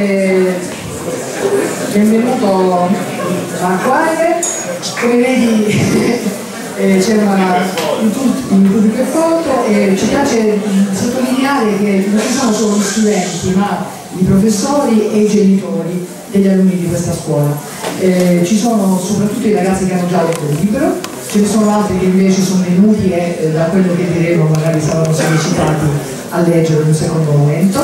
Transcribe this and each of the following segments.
Benvenuto Marco Aime, come vedi c'è in pubblico e foto, e ci piace sottolineare che non ci sono solo gli studenti ma i professori e i genitori degli alunni di questa scuola. Ci sono soprattutto i ragazzi che hanno già letto il libro, ce ne sono altri che invece sono venuti e da quello che diremo magari saranno sollecitati a leggere in un secondo momento.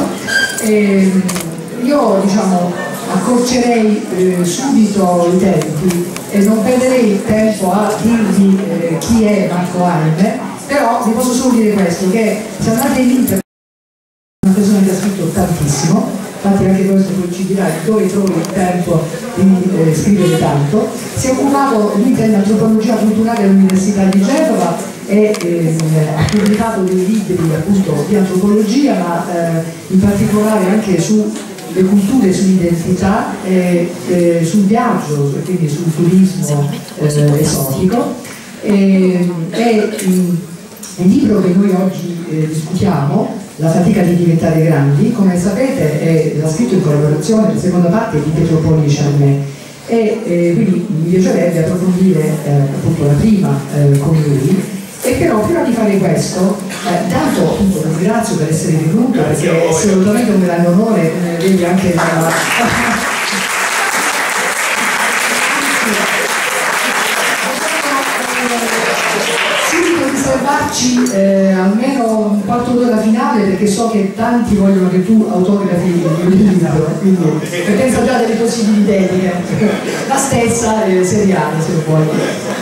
Io accorcerei subito i tempi e non perderei il tempo a dirvi chi è Marco Aime, però vi posso solo dire questo, che se andate in internet una persona che ha scritto tantissimo, infatti anche questo poi ci dirà dove trovi il tempo di scrivere tanto. Si è occupato di antropologia culturale all'Università di Genova e ha pubblicato dei libri appunto di antropologia, ma in particolare anche sulle culture, sull'identità, sul viaggio, quindi sul turismo esotico. Il libro che noi oggi discutiamo, La fatica di diventare grandi, come sapete l'ha scritto in collaborazione, la seconda parte, di Pietro Pollice a me, e quindi mi piacerebbe approfondire appunto la prima con lui. E però prima di fare questo, dato appunto la ringrazio per essere venuto, perché è assolutamente un grande onore, vedi anche subito riservarci almeno un quarto d'ora finale, perché so che tanti vogliono che tu autografi il libro, quindi penso già delle possibili dediche, la stessa seriale se lo vuoi.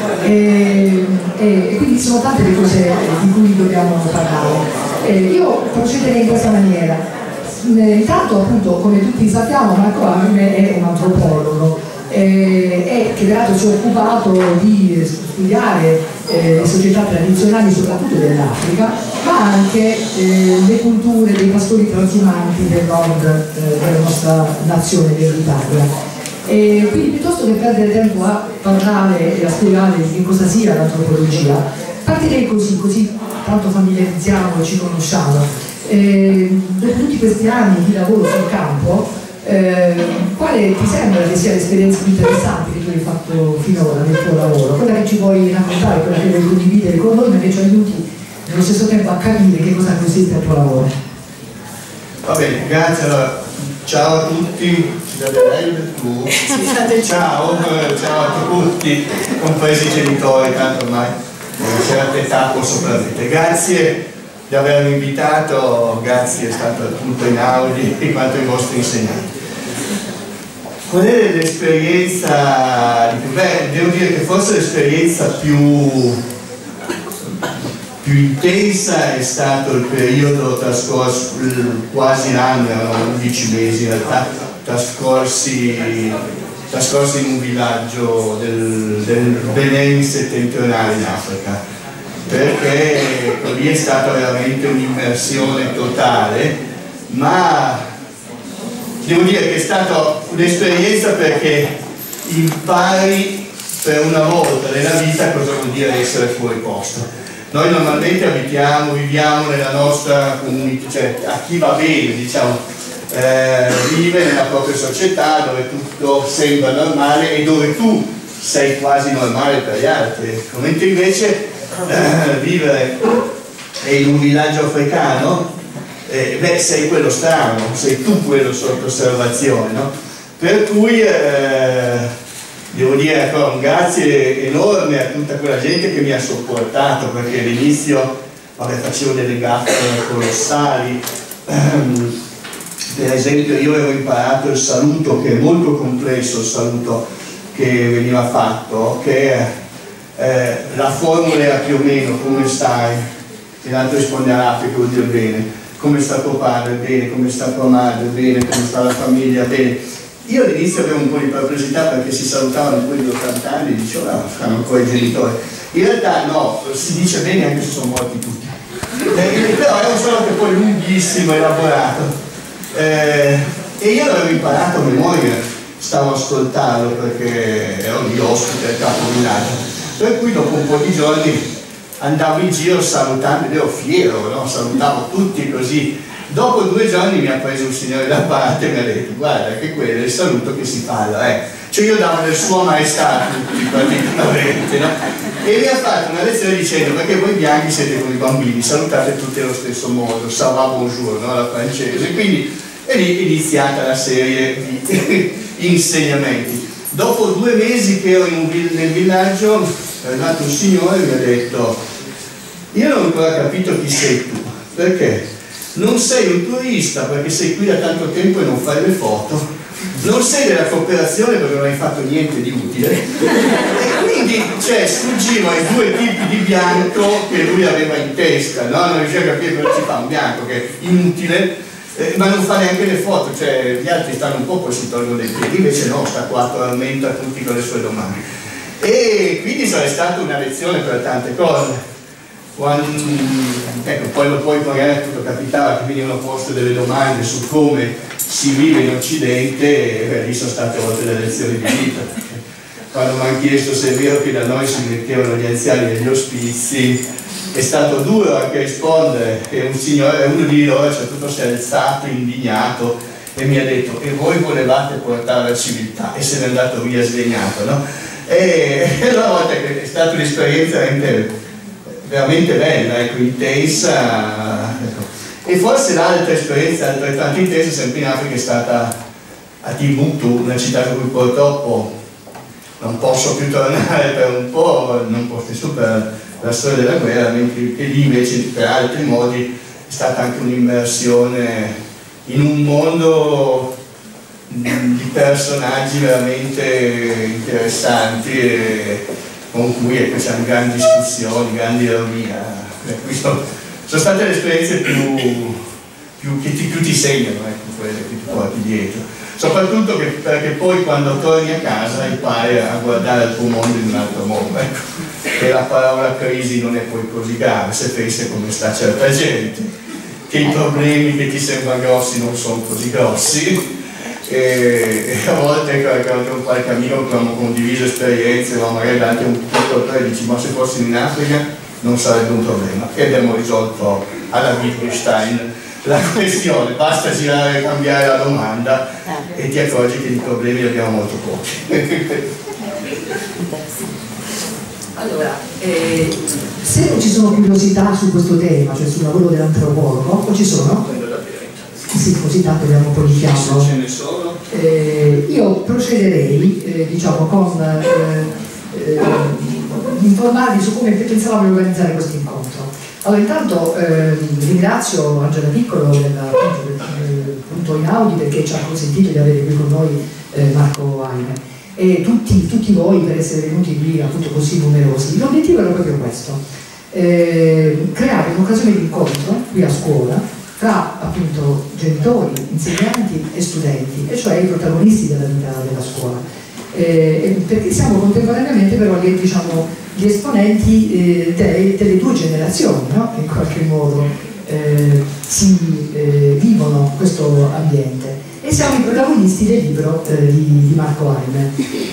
E quindi sono tante le cose di cui dobbiamo parlare. Io procederei in questa maniera. Intanto appunto, come tutti sappiamo, Marco Aime è un antropologo e che tra l'altro si è occupato di studiare le società tradizionali soprattutto dell'Africa, ma anche le culture dei pastori transumanti del nord della nostra nazione, dell'Italia. Quindi piuttosto che perdere tempo a parlare e a spiegare che cosa sia l'antropologia, partirei così tanto familiarizziamo e ci conosciamo. Dopo tutti questi anni di lavoro sul campo, quale ti sembra che sia l'esperienza più interessante che tu hai fatto finora nel tuo lavoro? Quella che ci vuoi raccontare, quella che vuoi condividere con noi, ma che ci aiuti nello stesso tempo a capire che cosa consiste il tuo lavoro. Va bene, grazie. Allora, ciao a tutti, ciao a tutti, compresi i genitori, tanto ormai c'era età può sopravvivere. Grazie di avermi invitato, grazie, è stato appunto in Audi e quanto i vostri insegnanti. Qual è l'esperienza di più? Beh, devo dire che forse l'esperienza più intensa è stato il periodo trascorso, quasi un anno, erano 11 mesi in realtà, trascorsi in un villaggio del Benin settentrionale in Africa, perché lì è stata veramente un'immersione totale, ma devo dire che è stata un'esperienza perché impari per una volta nella vita cosa vuol dire essere fuori posto. Noi normalmente viviamo nella nostra comunità, cioè a chi va bene, diciamo, vive nella propria società dove tutto sembra normale e dove tu sei quasi normale per gli altri, mentre invece vivere in un villaggio africano, beh, sei quello strano, sei tu quello sotto osservazione, no? Per cui devo dire ancora un grazie enorme a tutta quella gente che mi ha sopportato, perché all'inizio facevo delle gaffe colossali. Per esempio io avevo imparato il saluto, che è molto complesso, il saluto che veniva fatto, che la formula era più o meno: come stai? E l'altro risponde all'Africa, vuol dire bene. Come sta tuo padre? Bene. Come sta tua madre? Bene. Come sta la famiglia? Bene. Io all'inizio avevo un po' di perplessità perché si salutavano quelli di 80 anni e dicevo no, fanno ancora i genitori. In realtà no, si dice bene anche se sono morti tutti. Però è un saluto poi lunghissimo, elaborato. E io l'avevo imparato a memoria, stavo ascoltando perché ero lì ospite al capo villaggio. Per cui dopo un po' di giorni andavo in giro salutando ed ero fiero, no? Salutavo tutti così. Dopo 2 giorni mi ha preso un signore da parte e mi ha detto: guarda che quello è il saluto che si parla, Cioè io davo del Sua Maestà tutti praticamente, no? E mi ha fatto una lezione dicendo: perché voi bianchi siete come i bambini, salutate tutti allo stesso modo, ça va bonjour, no? La francese. Quindi è lì iniziata la serie di insegnamenti. Dopo 2 mesi che ero nel villaggio è arrivato un signore e mi ha detto: io non ho ancora capito chi sei tu, perché non sei un turista perché sei qui da tanto tempo e non fai le foto, non sei della cooperazione perché non hai fatto niente di utile, e quindi sfuggivo ai 2 tipi di bianco che lui aveva in testa, no? Non riusciva a capire cosa ci fa un bianco che è inutile, ma non fa neanche le foto, gli altri stanno un po' poi si tolgono dei piedi, invece no, sta qua, tormenta tutti con le sue domande. E quindi sarebbe stata una lezione per tante cose. Poi magari appunto capitava che venivano poste delle domande su come si vive in Occidente, e lì sono state a volte delle lezioni di vita. Quando mi hanno chiesto se è vero che da noi si mettevano gli anziani negli ospizi, è stato duro anche rispondere, e un signore, uno di loro, tutto si è alzato, indignato, e mi ha detto: e voi volevate portare la civiltà, e se n'è andato via sdegnato, no? E allora a volte è stata un'esperienza veramente bella, intensa, E forse l'altra esperienza altrettanto intensa sempre in Africa è stata a Timbuktu, una città in cui purtroppo non posso più tornare per un po', non porti su per la storia della guerra, mentre lì invece per altri modi è stata anche un'immersione in un mondo di personaggi veramente interessanti e con cui c'erano grandi discussioni, grandi ironia. Sono state le esperienze che più ti segnano, quelle che ti porti dietro. Soprattutto perché poi quando torni a casa impari a guardare il tuo mondo in un altro modo. E la parola crisi non è poi così grave se pensi a come sta certa gente, che i problemi che ti sembrano grossi non sono così grossi. E a volte con qualche amico abbiamo condiviso esperienze, ma magari davanti a un piccolo e dici: ma se fossimo in Africa non sarebbe un problema. E abbiamo risolto alla Wittgenstein la questione, basta girare e cambiare la domanda e ti accorgi che di problemi ne abbiamo molto pochi. Allora, se non ci sono curiosità su questo tema, cioè sul lavoro dell'antropologo, o ci sono? Sì, così tanto abbiamo un po' di fiato. Ce ne sono? Io procederei, diciamo, con informarvi su come pensavamo di organizzare questo incontro. Allora, intanto ringrazio Angela Piccolo del punto Inaudi perché ci ha consentito di avere qui con noi Marco Aime e tutti voi per essere venuti qui appunto così numerosi. L'obiettivo era proprio questo, creare un'occasione di incontro qui a scuola tra appunto genitori, insegnanti e studenti, e cioè i protagonisti della vita della scuola, perché siamo contemporaneamente però gli esponenti delle 2 generazioni, no? Che in qualche modo vivono questo ambiente, e siamo i protagonisti del libro di Marco Aime.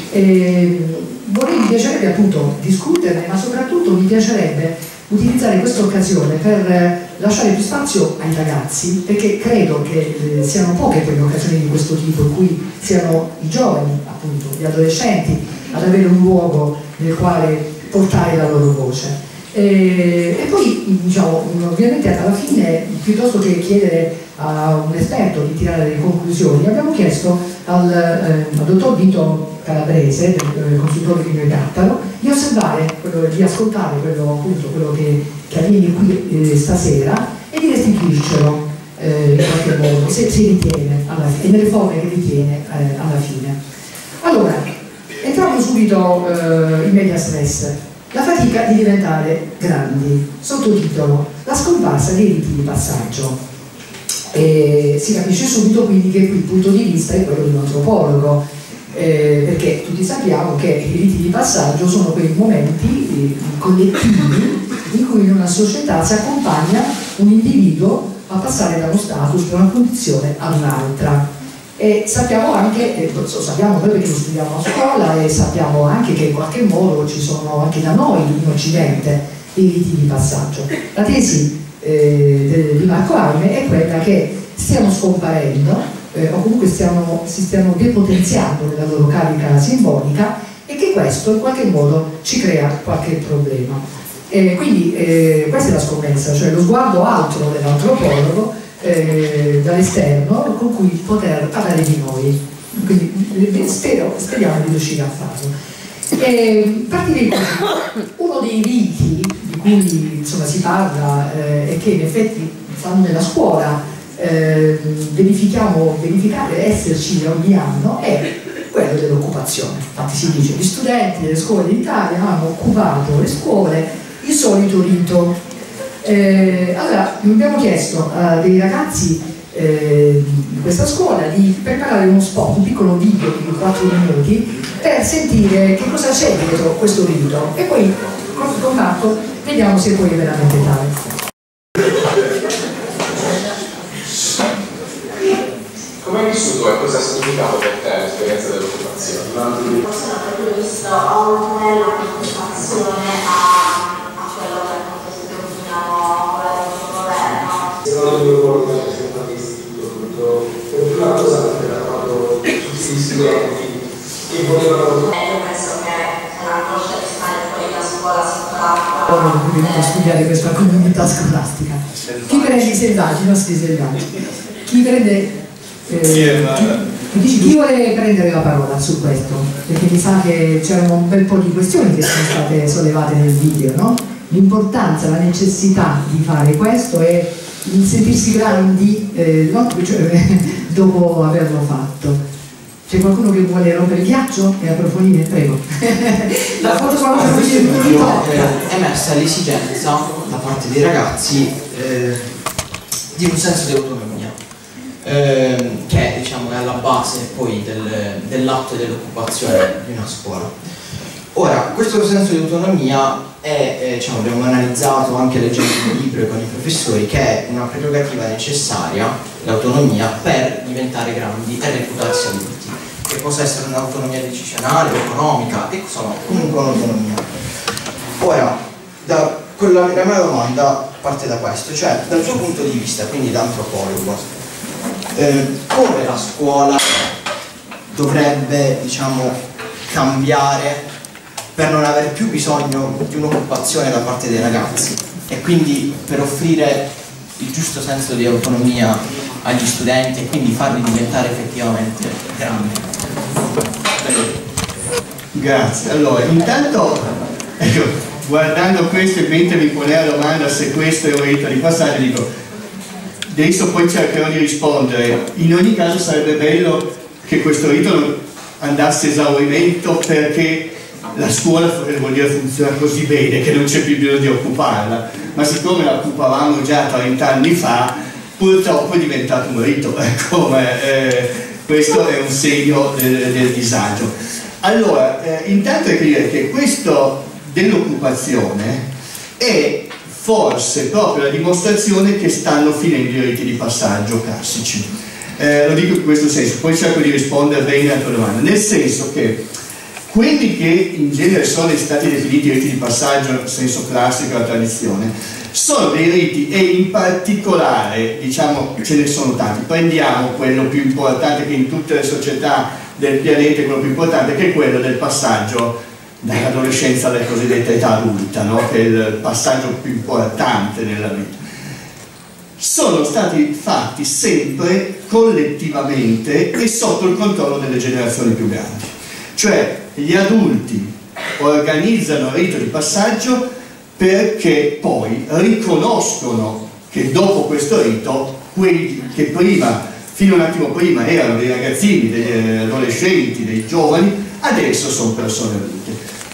Mi piacerebbe appunto discuterne, ma soprattutto mi piacerebbe utilizzare questa occasione per lasciare più spazio ai ragazzi, perché credo che siano poche quelle occasioni di questo tipo in cui siano i giovani, appunto gli adolescenti, ad avere un luogo nel quale portare la loro voce. E poi diciamo, ovviamente alla fine, piuttosto che chiedere a un esperto di tirare delle conclusioni, abbiamo chiesto al dottor Vito Calabrese, consultore di New Cattaro, di osservare, di ascoltare quello che avviene qui stasera e di restituircelo in qualche modo, se ritiene, e nelle forme che ritiene alla fine. Allora, entriamo subito in medias res. La fatica di diventare grandi, sottotitolo: la scomparsa dei riti di passaggio. Si capisce subito quindi che qui il punto di vista è quello di un antropologo, perché tutti sappiamo che i riti di passaggio sono quei momenti collettivi in cui in una società si accompagna un individuo a passare da uno status, da una condizione ad un'altra. E sappiamo anche, lo sappiamo noi perché lo studiamo a scuola, e sappiamo anche che in qualche modo ci sono anche da noi in Occidente i riti di passaggio. La tesi di Marco Arme è quella che stiano scomparendo o comunque si stiano depotenziando nella loro carica simbolica e che questo in qualche modo ci crea qualche problema. Quindi questa è la scommessa, cioè lo sguardo altro dell'antropologo dall'esterno con cui poter parlare di noi. Quindi speriamo di riuscire a farlo. Partirei così. Uno dei riti di cui insomma, si parla e che in effetti stanno nella scuola verificare esserci ogni anno è quello dell'occupazione. Infatti si dice che gli studenti delle scuole d'Italia hanno occupato le scuole il solito rito. Allora abbiamo chiesto a dei ragazzi di questa scuola di preparare uno spot, un piccolo video di 4 minuti per sentire che cosa c'è dietro questo rito e poi con Marco vediamo se poi è veramente tale. Come hai vissuto e cosa ha significato per te l'esperienza dell'occupazione? Ho visto ho un modello di occupazione a quello che appunto si denominiamo il governo. Secondo me quello che è sempre istituto, per prima cosa perché ha fatto tutti gli studenti che volevano. Io penso che la conoscenza di stare fuori da scuola si fa. Ora dobbiamo studiare questa comunità scolastica. Chi prende i selvaggi, i nostri selvaggi? Chi prende chi vuole prendere la parola su questo? Perché mi sa che c'erano un bel po' di questioni che sono state sollevate nel video, no? L'importanza, la necessità di fare questo e il sentirsi grandi dopo averlo fatto. C'è qualcuno che vuole rompere il ghiaccio e approfondire? Prego. La foto sulla è emersa l'esigenza da parte dei ragazzi di un senso di autonomia. Che diciamo, è alla base poi dell'atto dell'occupazione di una scuola. Ora, questo senso di autonomia è, diciamo, abbiamo analizzato anche leggendo il libro con i professori, che è una prerogativa necessaria, l'autonomia, per diventare grandi e reputarsi adulti. Che possa essere un'autonomia decisionale, economica, e insomma, comunque un'autonomia. Ora, la mia domanda parte da questo, cioè dal suo punto di vista, quindi da antropologo, come la scuola dovrebbe, diciamo, cambiare per non avere più bisogno di un'occupazione da parte dei ragazzi e quindi per offrire il giusto senso di autonomia agli studenti e quindi farli diventare effettivamente grandi. Grazie. Allora, intanto, ecco, guardando questo e mentre mi poneva la domanda se questo è un rito di passaggio, dico, adesso poi cercherò di rispondere. In ogni caso sarebbe bello che questo rito non andasse a esaurimento, perché la scuola vuol dire funziona così bene che non c'è più bisogno di occuparla, ma siccome la occupavamo già 30 anni fa, purtroppo è diventato un rito. Questo è un segno del disagio. Allora, intanto è dire che questo dell'occupazione è forse proprio la dimostrazione che stanno finendo i riti di passaggio classici. Lo dico in questo senso, poi cerco di rispondere bene alla tua domanda, nel senso che quelli che in genere sono stati definiti riti di passaggio nel senso classico della tradizione sono dei riti, e in particolare, diciamo, ce ne sono tanti. Prendiamo quello più importante, che in tutte le società del pianeta è quello più importante, che è quello del passaggio dall'adolescenza alla cosiddetta età adulta, no? Che è il passaggio più importante nella vita. Sono stati fatti sempre collettivamente e sotto il controllo delle generazioni più grandi. Cioè, gli adulti organizzano il rito di passaggio perché poi riconoscono che dopo questo rito, quelli che prima, fino a un attimo prima, erano dei ragazzini, degli adolescenti, dei giovani, adesso sono persone adulte.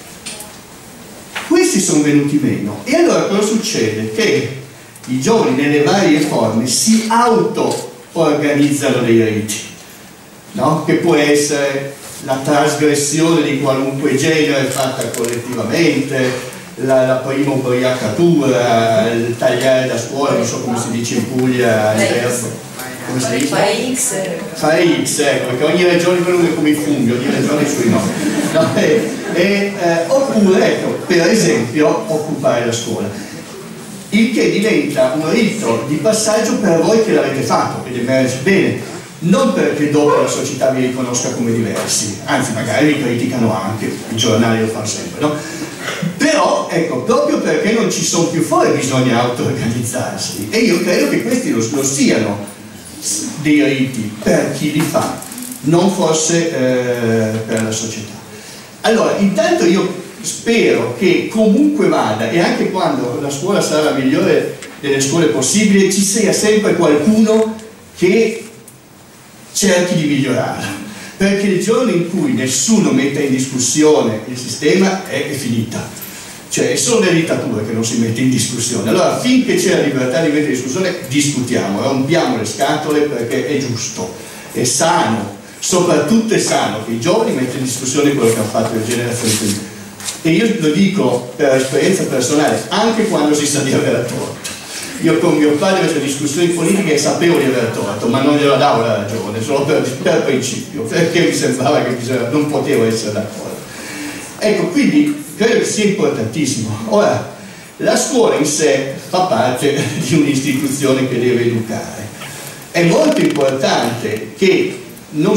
Questi sono venuti meno, e allora cosa succede? Che i giovani nelle varie forme si auto-organizzano dei riti, no? Che può essere la trasgressione di qualunque genere fatta collettivamente, la prima ubriacatura, il tagliare da scuola, non so come si dice in Puglia, come si dice? Fare X. Fare X, ecco, perché ogni regione è come i funghi, ogni regione sui nomi. No, oppure, ecco, per esempio, occupare la scuola. il che diventa un rito di passaggio per voi che l'avete fatto ed emerge bene, non perché dopo la società vi riconosca come diversi, anzi magari vi criticano anche, i giornali lo fanno sempre, no? Però ecco, proprio perché non ci sono più fuori bisogna auto-organizzarsi, e io credo che questi lo siano dei riti per chi li fa, non forse per la società. Allora, intanto io spero che comunque vada, e anche quando la scuola sarà la migliore delle scuole possibili, ci sia sempre qualcuno che cerchi di migliorarla, perché il giorno in cui nessuno mette in discussione il sistema è finita, cioè sono le dittature che non si mette in discussione. Allora finché c'è la libertà di mettere in discussione discutiamo, rompiamo le scatole, perché è giusto, è sano, soprattutto è sano che i giovani mettano in discussione quello che hanno fatto le generazioni prima. E io lo dico per esperienza personale, anche quando si sa di avere torto. Io con mio padre facevo discussioni politiche e sapevo di aver torto, ma non glielo davo la ragione, solo per principio, perché mi sembrava che non potevo essere d'accordo. Ecco, quindi credo che sia importantissimo. Ora, la scuola in sé fa parte di un'istituzione che deve educare. È molto importante che non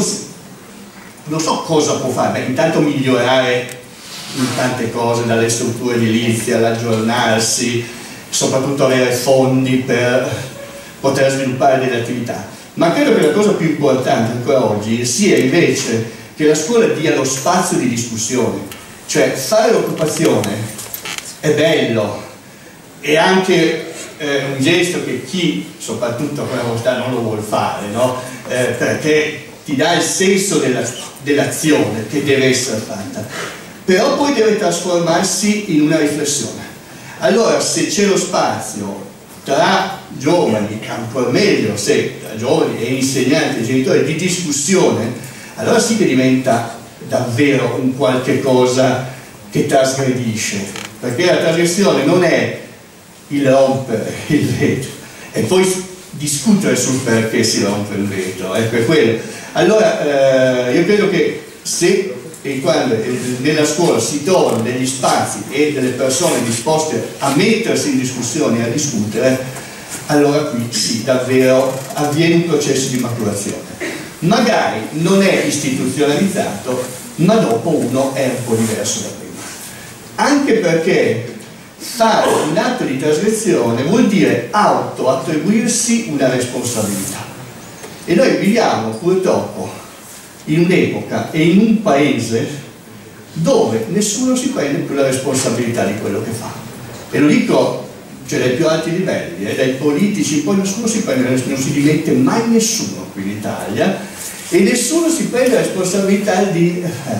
so cosa può fare, beh, intanto migliorare in tante cose, dalle strutture edilizie all'aggiornarsi, soprattutto avere fondi per poter sviluppare delle attività. Ma credo che la cosa più importante ancora oggi sia invece che la scuola dia lo spazio di discussione, cioè fare l'occupazione è bello, è anche un gesto che chi, soprattutto a quella volontà, non lo vuol fare, no? Perché ti dà il senso dell'azione che deve essere fatta, però poi deve trasformarsi in una riflessione. Allora, se c'è lo spazio tra giovani, ancora meglio se tra giovani e insegnanti e genitori, di discussione, allora sì che diventa davvero un qualche cosa che trasgredisce, perché la trasgressione non è il rompere il vetro e poi discutere sul perché si rompe il vetro, ecco, è quello. Allora io credo che se e quando nella scuola si trovano degli spazi e delle persone disposte a mettersi in discussione e a discutere, allora qui sì, davvero avviene un processo di maturazione. Magari non è istituzionalizzato, ma dopo uno è un po' diverso da prima. Anche perché fare un atto di trasgressione vuol dire auto-attribuirsi una responsabilità. E noi viviamo purtroppo in un'epoca e in un paese dove nessuno si prende più la responsabilità di quello che fa. E lo dico, cioè, dai più alti livelli, dai politici, poi nessuno si prende, non si dimette mai nessuno qui in Italia, e nessuno si prende la responsabilità di...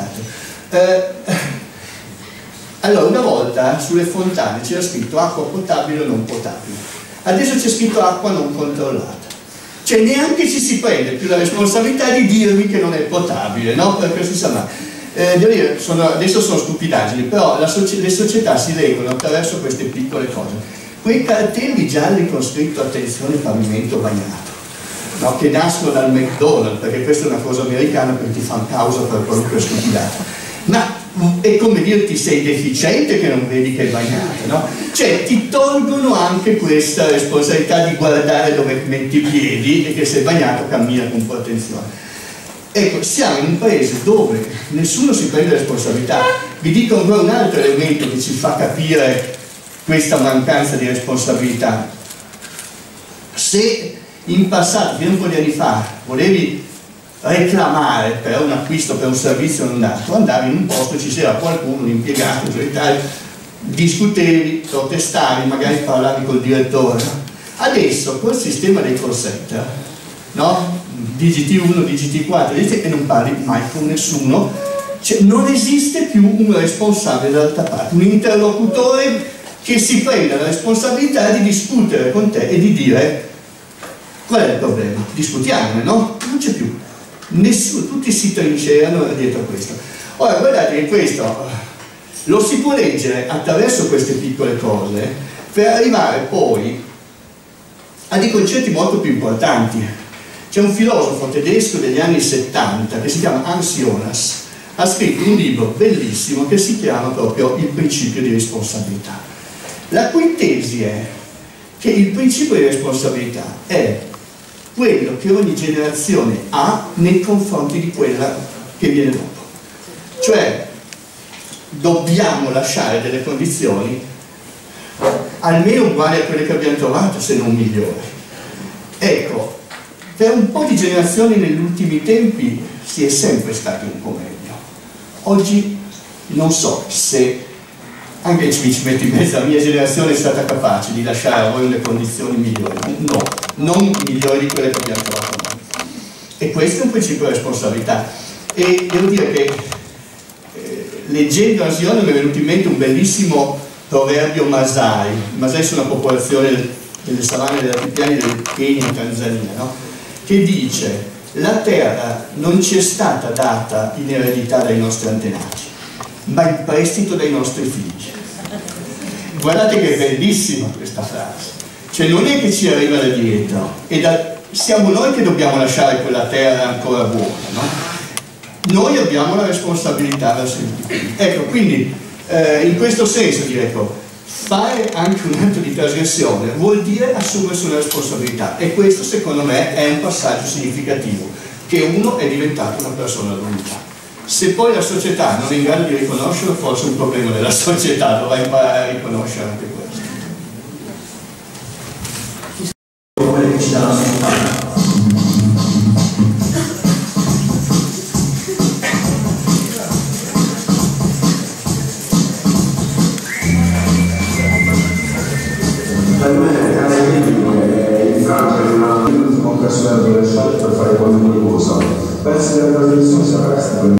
Allora, una volta sulle fontane c'era scritto acqua potabile o non potabile, adesso c'è scritto acqua non controllata. Cioè neanche ci si prende più la responsabilità di dirvi che non è potabile, no? Perché si sa mai. Devo dire, adesso sono stupidaggini, però le società si regolano attraverso queste piccole cose. Quei cartelli gialli con scritto attenzione pavimento bagnato, no? Che nascono dal McDonald's, perché questa è una cosa americana, perché ti fanno causa per qualunque stupidata. Ma è come dirti sei deficiente che non vedi che è bagnato, no? Cioè ti tolgono anche questa responsabilità di guardare dove metti i piedi e che sei bagnato cammina con un po' attenzione. Ecco, siamo in un paese dove nessuno si prende responsabilità. Vi dico ancora un altro elemento che ci fa capire questa mancanza di responsabilità. Se in passato, fino a un po' di anni fa, volevi reclamare per un acquisto, per un servizio non dato, andavi in un posto, ci c'era qualcuno, un impiegato, un segretario, discutevi, protestavi, magari parlavi col direttore. Adesso col sistema dei call center, no? Digiti 1, digiti 4, e non parli mai con nessuno, cioè, non esiste più un responsabile dall'altra parte, un interlocutore che si prenda la responsabilità di discutere con te e di dire qual è il problema, discutiamone, no? Non c'è più. Nessuno, tutti si trincerano dietro a questo. Ora guardate che questo lo si può leggere attraverso queste piccole cose per arrivare poi a dei concetti molto più importanti. C'è un filosofo tedesco degli anni 70 che si chiama Hans Jonas, ha scritto un libro bellissimo che si chiama proprio Il principio di responsabilità, la cui tesi è che il principio di responsabilità è quello che ogni generazione ha nei confronti di quella che viene dopo. Cioè, dobbiamo lasciare delle condizioni almeno uguali a quelle che abbiamo trovato, se non migliori. Ecco, per un po' di generazioni negli ultimi tempi si è sempre stati un po' meglio. Oggi non so se anche ci metto in mezzo, la mia generazione è stata capace di lasciare a voi le condizioni migliori. No, non migliori di quelle che abbiamo trovato noi. E questo è un principio di responsabilità. E devo dire che leggendo Asione mi è venuto in mente un bellissimo proverbio Masai. I Masai sono una popolazione delle savane degli altipiani del Kenya e Tanzania, no? Che dice: la terra non ci è stata data in eredità dai nostri antenati, ma in prestito dai nostri figli. Guardate che è bellissima questa frase, cioè non è che ci arriva da dietro, siamo noi che dobbiamo lasciare quella terra ancora buona, no? Noi abbiamo la responsabilità verso il futuro. Ecco, quindi in questo senso direi che fare anche un atto di trasgressione vuol dire assumersi una responsabilità, e questo secondo me è un passaggio significativo, che uno è diventato una persona adulta. Se poi la società non è in grado di riconoscerlo, forse è un problema della società, dovrà imparare a riconoscere anche questo. Quello che ci dà la società. Per me in Francia è una occasione adolescente per fare qualunque cosa. Penso che la trasgressione sia questa.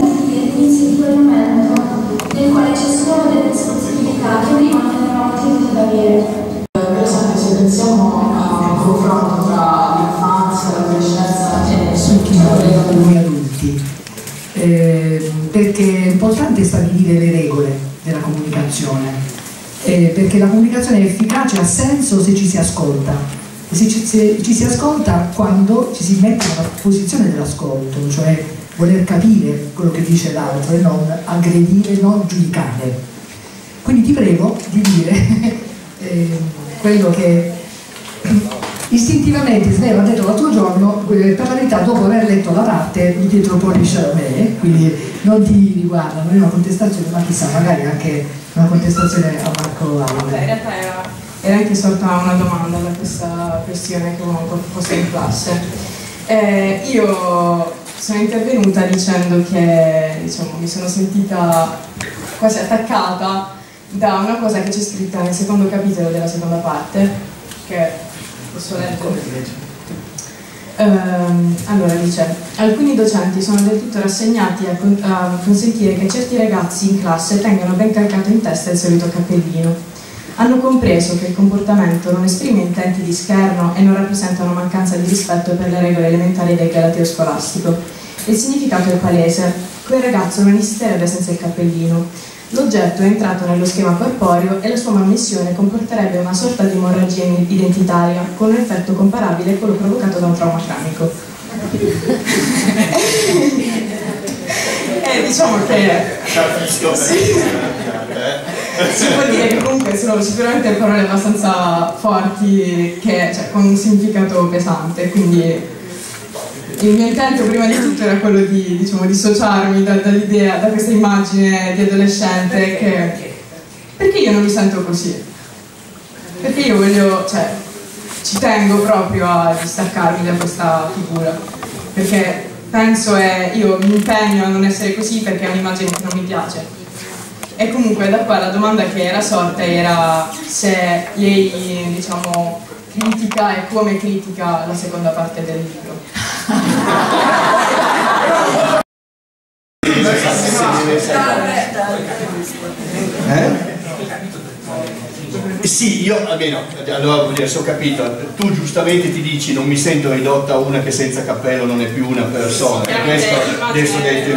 Nel quale ciascuno delle responsabilità che prima non avevamo tenuto ad avere. Per esempio, se pensiamo a un confronto tra l'infanzia, l'adolescenza e sul chi collega con noi adulti, perché è importante stabilire le regole della comunicazione, perché la comunicazione è efficace, ha senso se ci si ascolta, e se ci si ascolta quando ci si mette nella posizione dell'ascolto, cioè voler capire quello che dice l'altro e non aggredire, non giudicare. Quindi ti prego di dire quello che istintivamente Snell ha detto l'altro giorno, per la verità dopo aver letto la parte di Pietro Polish a me, quindi non ti riguarda, non è una contestazione, ma chissà, magari anche una contestazione a Marco Aule. In realtà era anche sorta una domanda da questa questione che ho posto in classe. Io sono intervenuta dicendo che, diciamo, mi sono sentita quasi attaccata da una cosa che c'è scritta nel secondo capitolo della seconda parte, che posso leggere. Allora dice: alcuni docenti sono del tutto rassegnati a consentire che certi ragazzi in classe tengano ben calcato in testa il solito cappellino. Hanno compreso che il comportamento non esprime intenti di scherno e non rappresenta una mancanza di rispetto per le regole elementari del galateo scolastico. Il significato è palese: quel ragazzo non esisterebbe senza il cappellino. L'oggetto è entrato nello schema corporeo e la sua manomissione comporterebbe una sorta di emorragia identitaria, con un effetto comparabile a quello provocato da un trauma cranico. E diciamo che si può dire che comunque sono sicuramente parole abbastanza forti, cioè, con un significato pesante, quindi il mio intento prima di tutto era quello di, diciamo, dissociarmi dall'idea, da questa immagine di adolescente, perché io non mi sento così, perché io voglio, cioè, ci tengo proprio a distaccarmi da questa figura, perché penso io mi impegno a non essere così perché è un'immagine che non mi piace. E comunque da qua la domanda che era sorta era se lei, diciamo, critica e come critica la seconda parte del libro. Sì, io almeno, allora vuol dire, se ho capito, tu giustamente ti dici non mi sento ridotta a una che senza cappello non è più una persona, questo adesso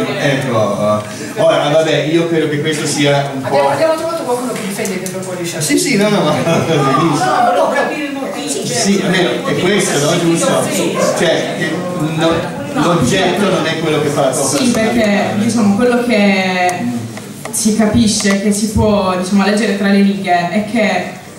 ora vabbè, io credo che questo sia un po'... Abbiamo trovato qualcuno che difende Pietro Polish. Sì, no, ma volevo capire il motivo. Sì, almeno è questo, no? Giusto? Cioè, l'oggetto non è quello che fa la tua persona. Sì, perché diciamo quello che si capisce, che si può, diciamo, leggere tra le righe, è che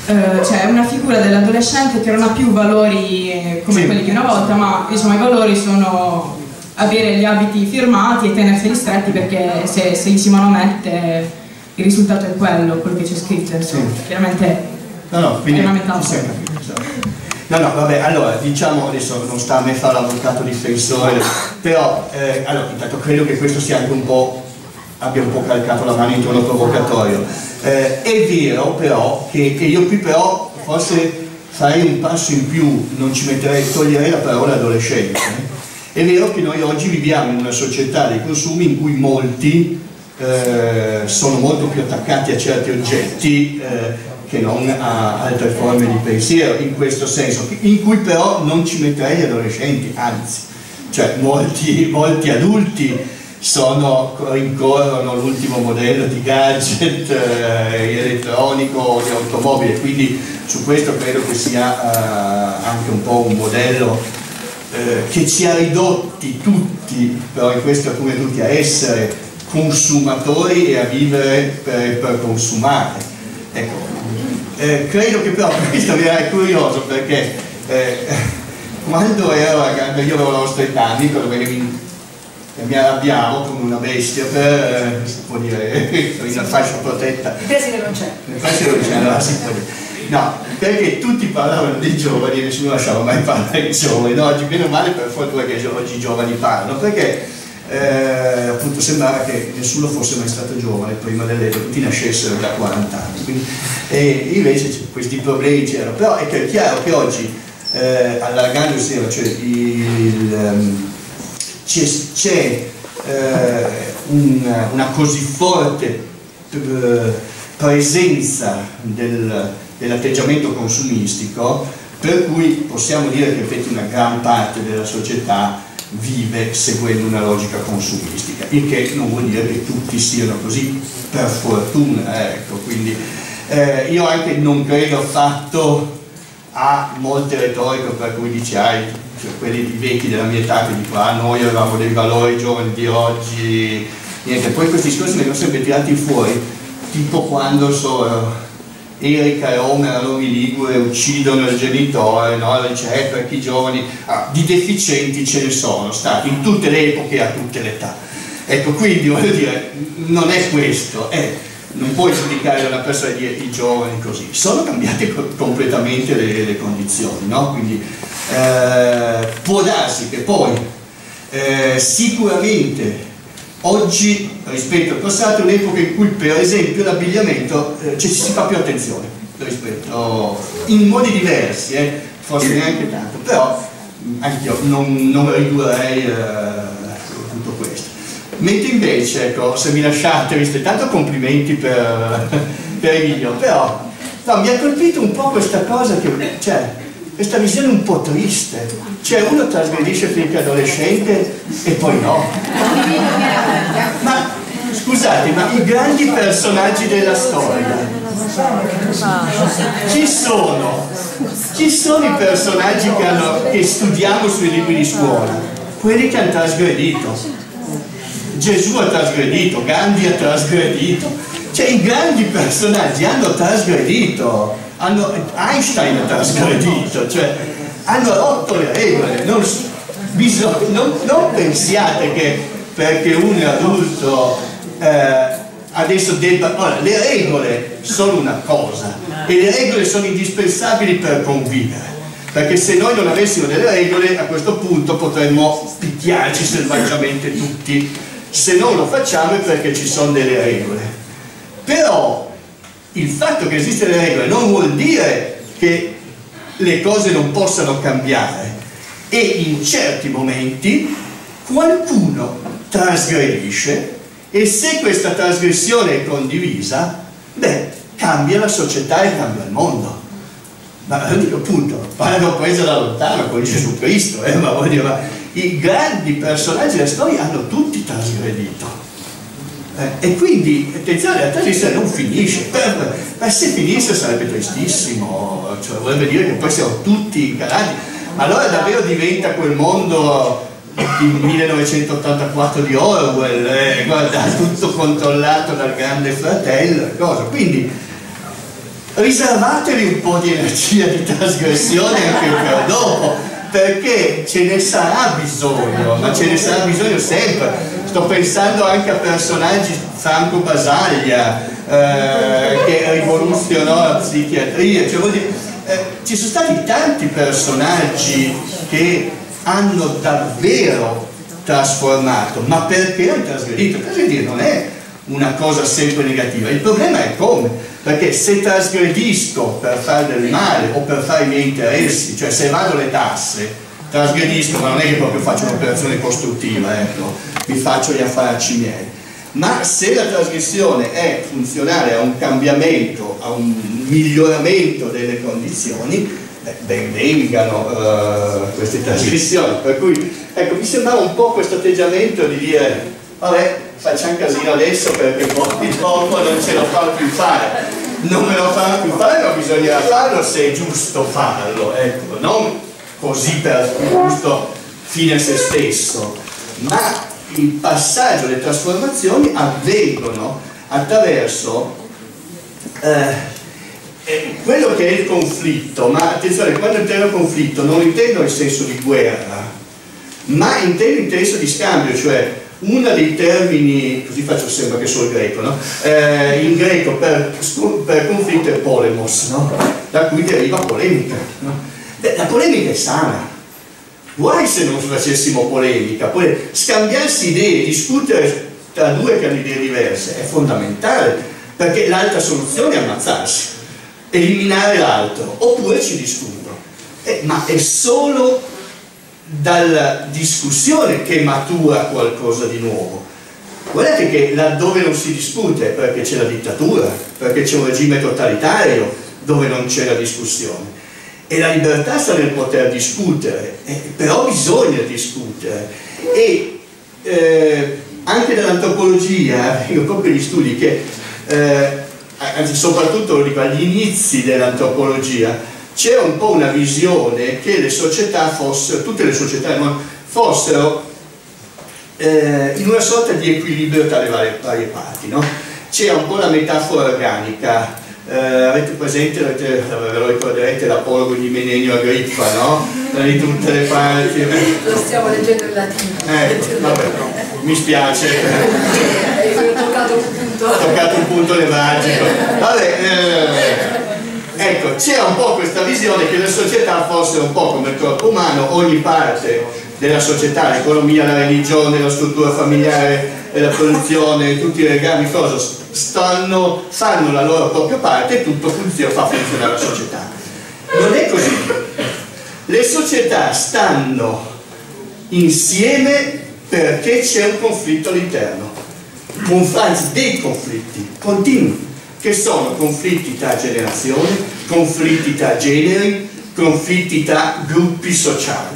c'è una figura dell'adolescente che non ha più valori come quelli di una volta, ma diciamo i valori sono avere gli abiti firmati e tenerseli stretti, perché se si manomette il risultato è quello che c'è scritto, insomma. Chiaramente quindi è una metafora. Vabbè, allora diciamo, adesso non sta a me fare l'avvocato difensore, però allora, intanto credo che questo sia anche abbia un po' calcato la mano in tono provocatorio. È vero però che io qui però forse farei un passo in più, non ci metterei, toglierei la parola adolescente. È vero che noi oggi viviamo in una società dei consumi in cui molti sono molto più attaccati a certi oggetti che non a altre forme di pensiero, in questo senso, in cui però non ci metterei gli adolescenti, anzi, cioè molti adulti rincorrono l'ultimo modello di gadget elettronico o di automobile, quindi su questo credo che sia anche un po' un modello che ci ha ridotti tutti, però in questo come tutti, a essere consumatori e a vivere per consumare. Ecco, credo che però questo è curioso, perché quando ero ragazzo, io avevo la vostra età, mi arrabbiavo come una bestia per, si può dire, in una fascia protetta. Il preside non c'è. Il preside non c'è, allora si può dire. No, perché tutti parlavano dei giovani e nessuno lasciava mai parlare dei giovani. No, oggi meno male, per fortuna che oggi i giovani parlano, perché appunto sembrava che nessuno fosse mai stato giovane prima dell'epoca, tutti nascessero da 40 anni. Quindi, invece questi problemi c'erano. Però è chiaro che oggi, allargando il sistema, cioè c'è una così forte presenza dell'atteggiamento consumistico, per cui possiamo dire che effettivamente una gran parte della società vive seguendo una logica consumistica, il che non vuol dire che tutti siano così, per fortuna, ecco. Quindi io anche non credo affatto a molte retoriche per cui dice cioè quelli vecchi della mia età che dicono noi avevamo dei valori, giovani di oggi, niente. Poi questi discorsi vengono sempre tirati fuori, tipo quando Erika e Homer a Novi Ligure uccidono il genitore, no? Dice, perché i giovani di deficienti ce ne sono stati in tutte le epoche e a tutte le età. Ecco, quindi voglio dire, non è questo, non puoi giudicare una persona e dire i giovani così, sono cambiate completamente le condizioni, no? Quindi può darsi che poi sicuramente oggi rispetto al passato è un'epoca in cui per esempio l'abbigliamento ci si fa più attenzione rispetto in modi diversi, forse neanche tanto, però anch'io non ridurrei tutto questo. Mentre invece, ecco, se mi lasciate, visto tanto complimenti per Emilio, però no, mi ha colpito un po' questa cosa che, cioè, questa visione un po' triste, cioè uno trasgredisce finché è adolescente e poi no. Ma scusate, ma i grandi personaggi della storia, chi sono? Chi sono i personaggi che studiamo sui libri di scuola? Quelli che hanno trasgredito. Gesù ha trasgredito, Gandhi ha trasgredito, cioè i grandi personaggi hanno trasgredito, Einstein ha trasgredito, cioè hanno rotto le regole. Non pensiate che perché uno è adulto adesso debba... Ora, le regole sono una cosa e le regole sono indispensabili per convivere, perché se noi non avessimo delle regole a questo punto potremmo picchiarci selvaggiamente tutti. Se non lo facciamo è perché ci sono delle regole. Però il fatto che esistono delle regole non vuol dire che le cose non possano cambiare, e in certi momenti qualcuno trasgredisce e se questa trasgressione è condivisa, beh, cambia la società e cambia il mondo. Ma dico appunto, l'ho presa da lontano con Gesù Cristo, ma voglio dire, i grandi personaggi della storia hanno tutti trasgredito, e quindi attenzione, la trasgressione non finisce, ma se finisse sarebbe tristissimo, cioè vorrebbe dire che poi siamo tutti incarati, allora davvero diventa quel mondo di 1984 di Orwell, guarda, tutto controllato dal grande fratello, cosa. Quindi riservatevi un po' di energia di trasgressione anche per dopo, perché ce ne sarà bisogno, ma ce ne sarà bisogno sempre. Sto pensando anche a personaggi, Franco Basaglia, che rivoluzionò la psichiatria, cioè, vuol dire, ci sono stati tanti personaggi che hanno davvero trasformato, ma perché hanno trasgredito? Trasgredire non è una cosa sempre negativa, il problema è come, perché se trasgredisco per fare del male o per fare i miei interessi, cioè se evado le tasse, trasgredisco, ma non è che proprio faccio un'operazione costruttiva, ecco, mi faccio gli affarci miei. Ma se la trasgressione è funzionale a un cambiamento, a un miglioramento delle condizioni, ben vengano queste trasgressioni. Per cui, ecco, mi sembrava un po' questo atteggiamento di dire, vabbè, facciamo casino adesso perché poi dopo non ce lo fanno più fare. Non me lo fanno più fare, ma bisognerà farlo se è giusto farlo, ecco, non così per giusto fine a se stesso, ma il passaggio, le trasformazioni avvengono attraverso quello che è il conflitto. Ma attenzione, quando intendo conflitto non intendo in senso di guerra, ma intendo in senso di scambio, cioè uno dei termini, così faccio sempre che so il greco, no? In greco per conflitto è polemos, no? Da cui deriva polemica, no? Beh, la polemica è sana. Guai se non facessimo polemica, poi scambiarsi idee, discutere tra due che hanno idee diverse è fondamentale, perché l'altra soluzione è ammazzarsi, eliminare l'altro, oppure ci discutono. Ma è solo dalla discussione che matura qualcosa di nuovo. Guardate che laddove non si discute, perché c'è la dittatura, perché c'è un regime totalitario dove non c'è la discussione. E la libertà sta nel poter discutere, però bisogna discutere. E anche dall'antropologia, proprio gli studi che, anzi soprattutto agli inizi dell'antropologia, c'era un po' una visione che le società fossero, tutte le società fossero in una sorta di equilibrio tra le varie parti, no? C'era un po' la metafora organica. Avete presente, ve lo ricorderete, l'apologo di Menenio Agrippa, no? Di tutte le parti. Lo stiamo leggendo in latino. Vabbè, mi spiace. Hai toccato un punto. Ho toccato un punto nevralgico. Vabbè, ecco, c'era un po' questa visione che le società fossero un po' come il corpo umano, ogni parte della società, l'economia, la religione, la struttura familiare, la produzione, tutti i legami, fanno la loro propria parte e tutto fa funzionare la società. Non è così. Le società stanno insieme perché c'è un conflitto all'interno, anzi dei conflitti continui, che sono conflitti tra generazioni, conflitti tra generi, conflitti tra gruppi sociali.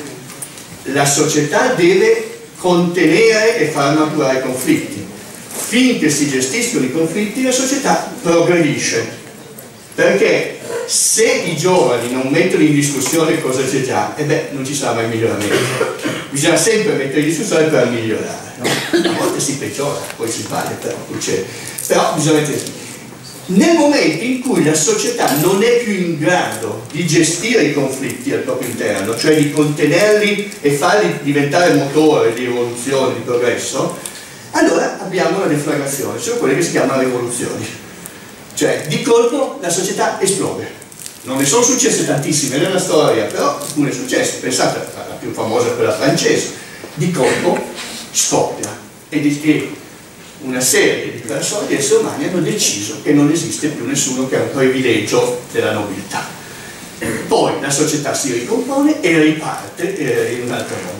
La società deve contenere e far maturare i conflitti. Finché si gestiscono i conflitti la società progredisce, perché se i giovani non mettono in discussione cosa c'è già, non ci sarà mai miglioramento. Bisogna sempre mettere in discussione per migliorare, no? A volte si peggiora, poi si sbaglia, però bisogna mettere. Nel momento in cui la società non è più in grado di gestire i conflitti al proprio interno, cioè di contenerli e farli diventare motore di evoluzione, di progresso, allora abbiamo una deflagrazione, sono quelle che si chiamano rivoluzioni. Cioè, di colpo la società esplode. Non ne sono successe tantissime nella storia, però alcune successe. Pensate, la più famosa è quella francese. Di colpo scoppia e una serie di persone, di esseri umani, hanno deciso che non esiste più nessuno che ha un privilegio della nobiltà. Poi la società si ricompone e riparte in un altro modo.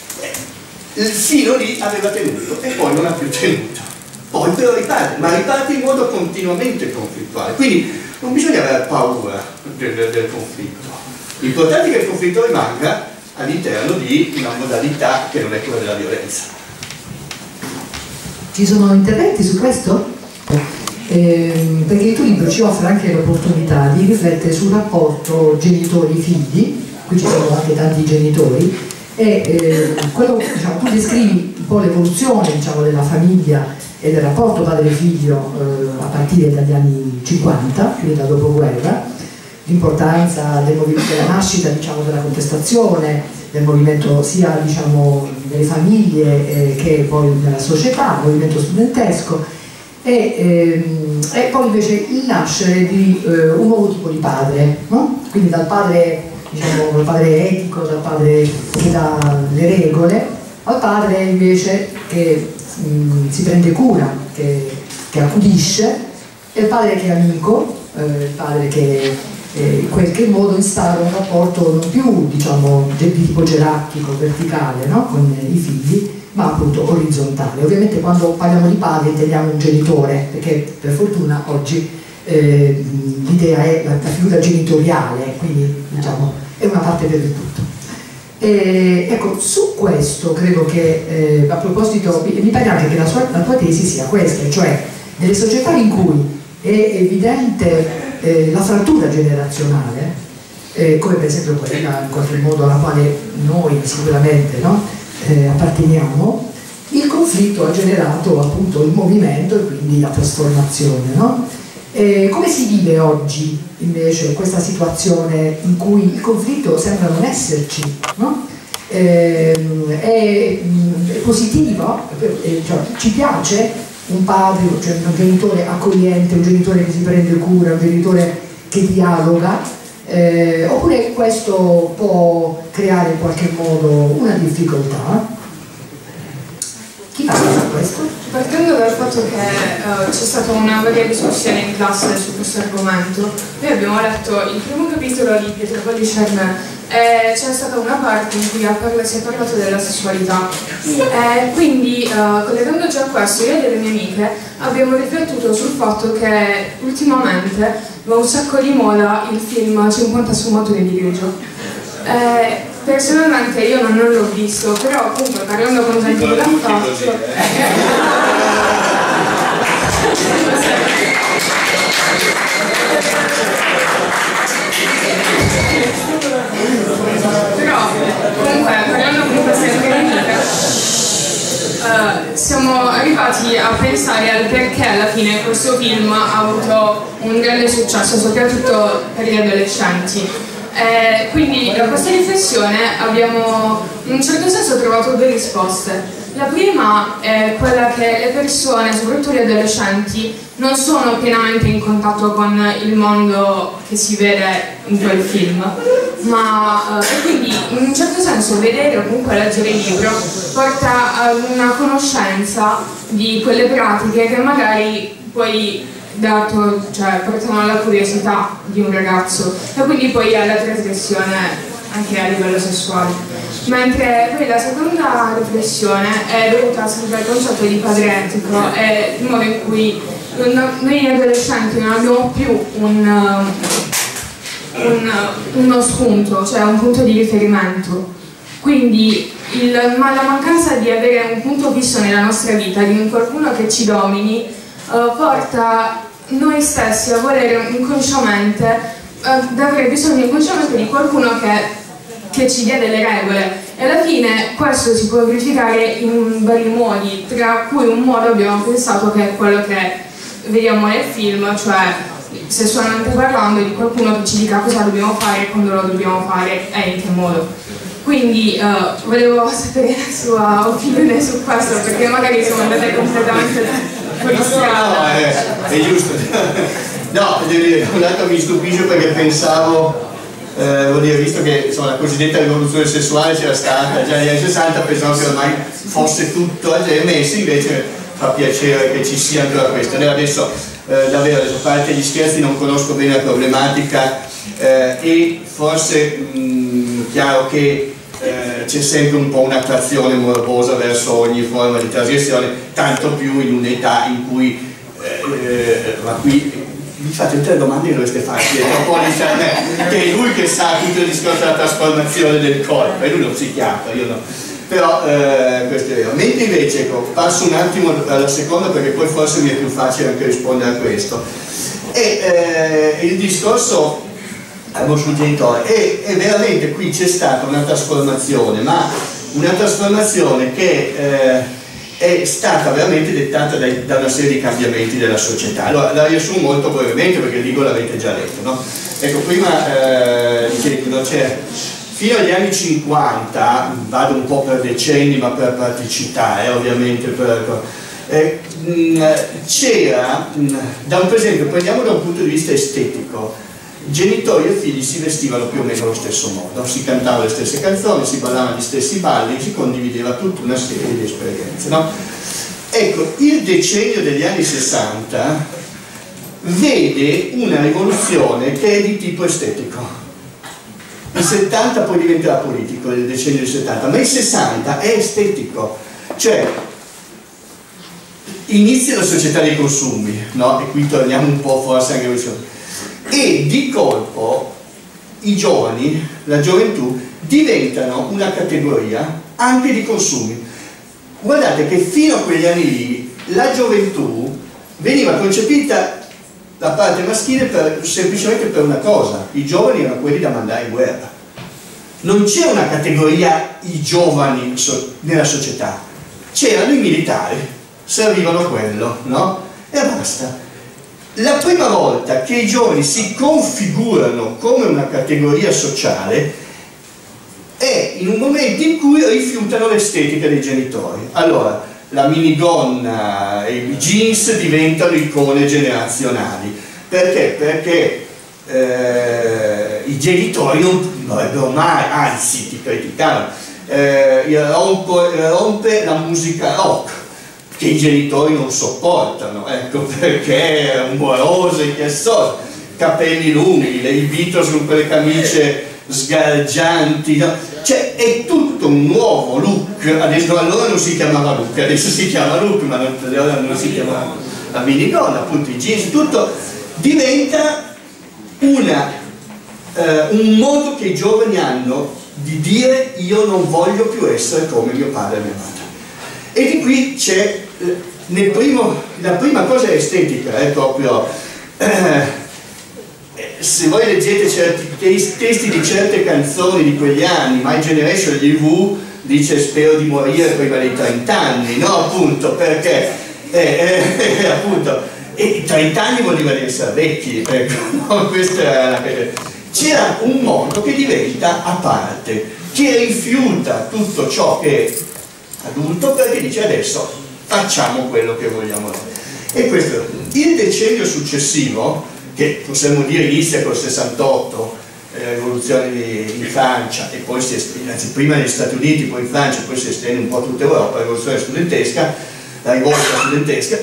Fino lì aveva tenuto e poi non ha più tenuto. Poi però riparte, ma riparte in modo continuamente conflittuale. Quindi non bisogna avere paura del conflitto. L'importante è che il conflitto rimanga all'interno di una modalità che non è quella della violenza. Ci sono interventi su questo? Perché il tuo libro ci offre anche l'opportunità di riflettere sul rapporto genitori-figli, qui ci sono anche tanti genitori, E diciamo, tu descrivi un po' l'evoluzione, diciamo, della famiglia e del rapporto padre-figlio a partire dagli anni 50, quindi dal dopoguerra, l'importanza della nascita, diciamo, della contestazione, del movimento sia, diciamo, delle famiglie che poi nella società, il movimento studentesco, e poi invece il nascere di un nuovo tipo di padre, no? Quindi dal padre, diciamo, dal padre etico, dal padre che dà le regole, al padre invece che si prende cura, che accudisce, e il padre che è amico, il padre che in qualche modo instaura un rapporto non più, diciamo, di tipo gerarchico, verticale, no? Con i figli, ma appunto orizzontale. Ovviamente quando parliamo di padre intendiamo un genitore, perché per fortuna oggi l'idea è la figura genitoriale, quindi diciamo è una parte per il tutto. Ecco, su questo credo che a proposito, mi pare anche che la tua tesi sia questa, cioè nelle società in cui è evidente la frattura generazionale, come per esempio quella in qualche modo alla quale noi sicuramente, no, apparteniamo, il conflitto ha generato appunto il movimento e quindi la trasformazione, no? Come si vive oggi invece questa situazione in cui il conflitto sembra non esserci, no? È positivo, cioè, ci piace un padre, cioè un genitore accogliente, un genitore che si prende cura, un genitore che dialoga, oppure questo può creare in qualche modo una difficoltà? Chi parla da questo? Partendo dal fatto che c'è stata una varia discussione in classe su questo argomento, noi abbiamo letto il primo capitolo di Pietro Paolo Charnay e c'è stata una parte in cui si è parlato della sessualità. Quindi, collegandoci a questo, io e le mie amiche abbiamo riflettuto sul fatto che ultimamente va un sacco di moda il film 50 sfumature di grigio. Personalmente io non l'ho visto, però comunque parlando con gente che l'ha fatto, siamo arrivati a pensare al perché alla fine questo film ha avuto un grande successo, soprattutto per gli adolescenti. Quindi da questa riflessione abbiamo in un certo senso trovato due risposte. La prima è quella che le persone, soprattutto gli adolescenti, non sono pienamente in contatto con il mondo che si vede in quel film, ma quindi in un certo senso vedere o comunque leggere il libro porta a una conoscenza di quelle pratiche che magari poi portano alla curiosità di un ragazzo e quindi poi alla trasgressione anche a livello sessuale. Mentre poi la seconda riflessione è dovuta sempre al concetto di padre etico e il modo in cui noi adolescenti non abbiamo più uno spunto, cioè un punto di riferimento. Quindi la mancanza di avere un punto fisso nella nostra vita, di un qualcuno che ci domini, porta noi stessi a volere inconsciamente, ad avere bisogno inconsciamente di qualcuno che ci dia delle regole, e alla fine questo si può verificare in vari modi, tra cui un modo abbiamo pensato che è quello che vediamo nel film, cioè sessualmente parlando, di qualcuno che ci dica cosa dobbiamo fare, quando lo dobbiamo fare e in che modo. Quindi volevo sapere la sua opinione su questo, perché magari siamo andate completamente fuori strada. No, è giusto. No, devo dire, un lato mi stupisce perché pensavo, vuol dire, visto che insomma, la cosiddetta rivoluzione sessuale c'era stata già negli anni 60, pensavo che ormai fosse tutto a messo, invece fa piacere che ci sia ancora questo. Adesso, davvero, a parte gli scherzi, non conosco bene la problematica e forse chiaro che c'è sempre un po' un'attrazione morbosa verso ogni forma di trasgressione, tanto più in un'età in cui ma qui vi fate tre domande che dovreste farci, è un po' che è lui che sa tutto il discorso della trasformazione del corpo, è lui lo psichiatra, io no. Però questo è vero. Mentre invece, ecco, passo un attimo alla seconda perché poi forse mi è più facile anche rispondere a questo. E il discorso sul genitore, e veramente qui c'è stata una trasformazione, ma una trasformazione che è stata veramente dettata da una serie di cambiamenti della società. Allora, la riassumo molto brevemente perché il libro l'avete già letto, no? Ecco, prima dicevo, fino agli anni 50, vado un po' per decenni ma per praticità, ovviamente, c'era, per esempio, prendiamo da un punto di vista estetico, genitori e figli si vestivano più o meno allo stesso modo, si cantavano le stesse canzoni, si ballavano gli stessi balli, si condivideva tutta una serie di esperienze, no? Ecco, il decennio degli anni 60 vede una rivoluzione che è di tipo estetico. Il 70 poi diventerà politico, il decennio del 70, ma il 60 è estetico, cioè inizia la società dei consumi, no? E qui torniamo un po' forse anche a questo. E di colpo i giovani, la gioventù, diventano una categoria anche di consumi. Guardate che fino a quegli anni lì la gioventù veniva concepita la parte maschile semplicemente per una cosa: i giovani erano quelli da mandare in guerra. Non c'era una categoria i giovani nella società, c'erano i militari, servivano quello, no? E basta. La prima volta che i giovani si configurano come una categoria sociale è in un momento in cui rifiutano l'estetica dei genitori. Allora, la minigonna e i jeans diventano icone generazionali. Perché? Perché i genitori non dovrebbero mai, anzi ti criticavano, rompe la musica rock, che i genitori non sopportano, ecco, perché è rumorose, che so, capelli lunghi, i Beatles con quelle camicie sgargianti, no? Cioè è tutto un nuovo look. Adesso allora non si chiamava look, adesso si chiama look, ma non si chiama la minigonna, appunto i jeans, tutto diventa un modo che i giovani hanno di dire: io non voglio più essere come mio padre e mia madre. E di qui c'è la prima cosa è estetica, è proprio se voi leggete certi testi di certe canzoni di quegli anni, My Generation, gli Who dice spero di morire prima dei 30 anni, no? Appunto, perché appunto, e 30 anni vuol dire essere vecchi, ecco, no? C'era un mondo che diventa a parte, che rifiuta tutto ciò che è adulto, perché dice adesso facciamo quello che vogliamo noi. E questo, il decennio successivo, che possiamo dire inizia col 68, la rivoluzione in Francia, e poi si estende, anzi prima negli Stati Uniti, poi in Francia, poi si estende un po' tutta Europa, la rivoluzione studentesca, la rivolta studentesca,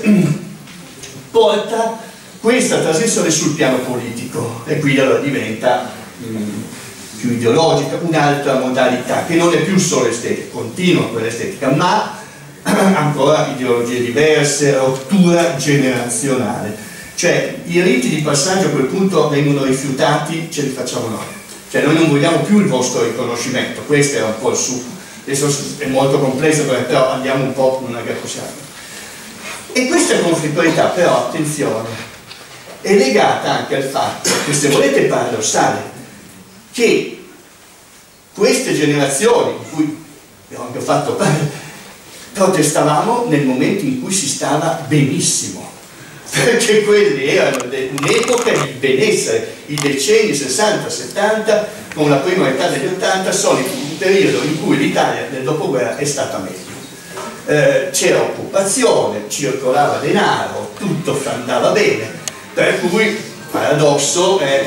porta questa trasmissione sul piano politico, e qui allora diventa più ideologica, un'altra modalità, che non è più solo estetica, continua quella estetica, ma ancora ideologie diverse, rottura generazionale. Cioè i riti di passaggio a quel punto vengono rifiutati, ce li facciamo noi. Cioè noi non vogliamo più il vostro riconoscimento, questo era un po' il su. Adesso è molto complesso, però andiamo un po', non è che possiamo. E questa conflittualità però, attenzione, è legata anche al fatto, che se volete paradossale, che queste generazioni, in cui abbiamo anche fatto protestavamo nel momento in cui si stava benissimo, perché quelli erano un'epoca di benessere, i decenni 60-70 con la prima metà degli 80 sono un periodo in cui l'Italia del dopoguerra è stata meglio, c'era occupazione, circolava denaro, tutto andava bene, per cui paradosso è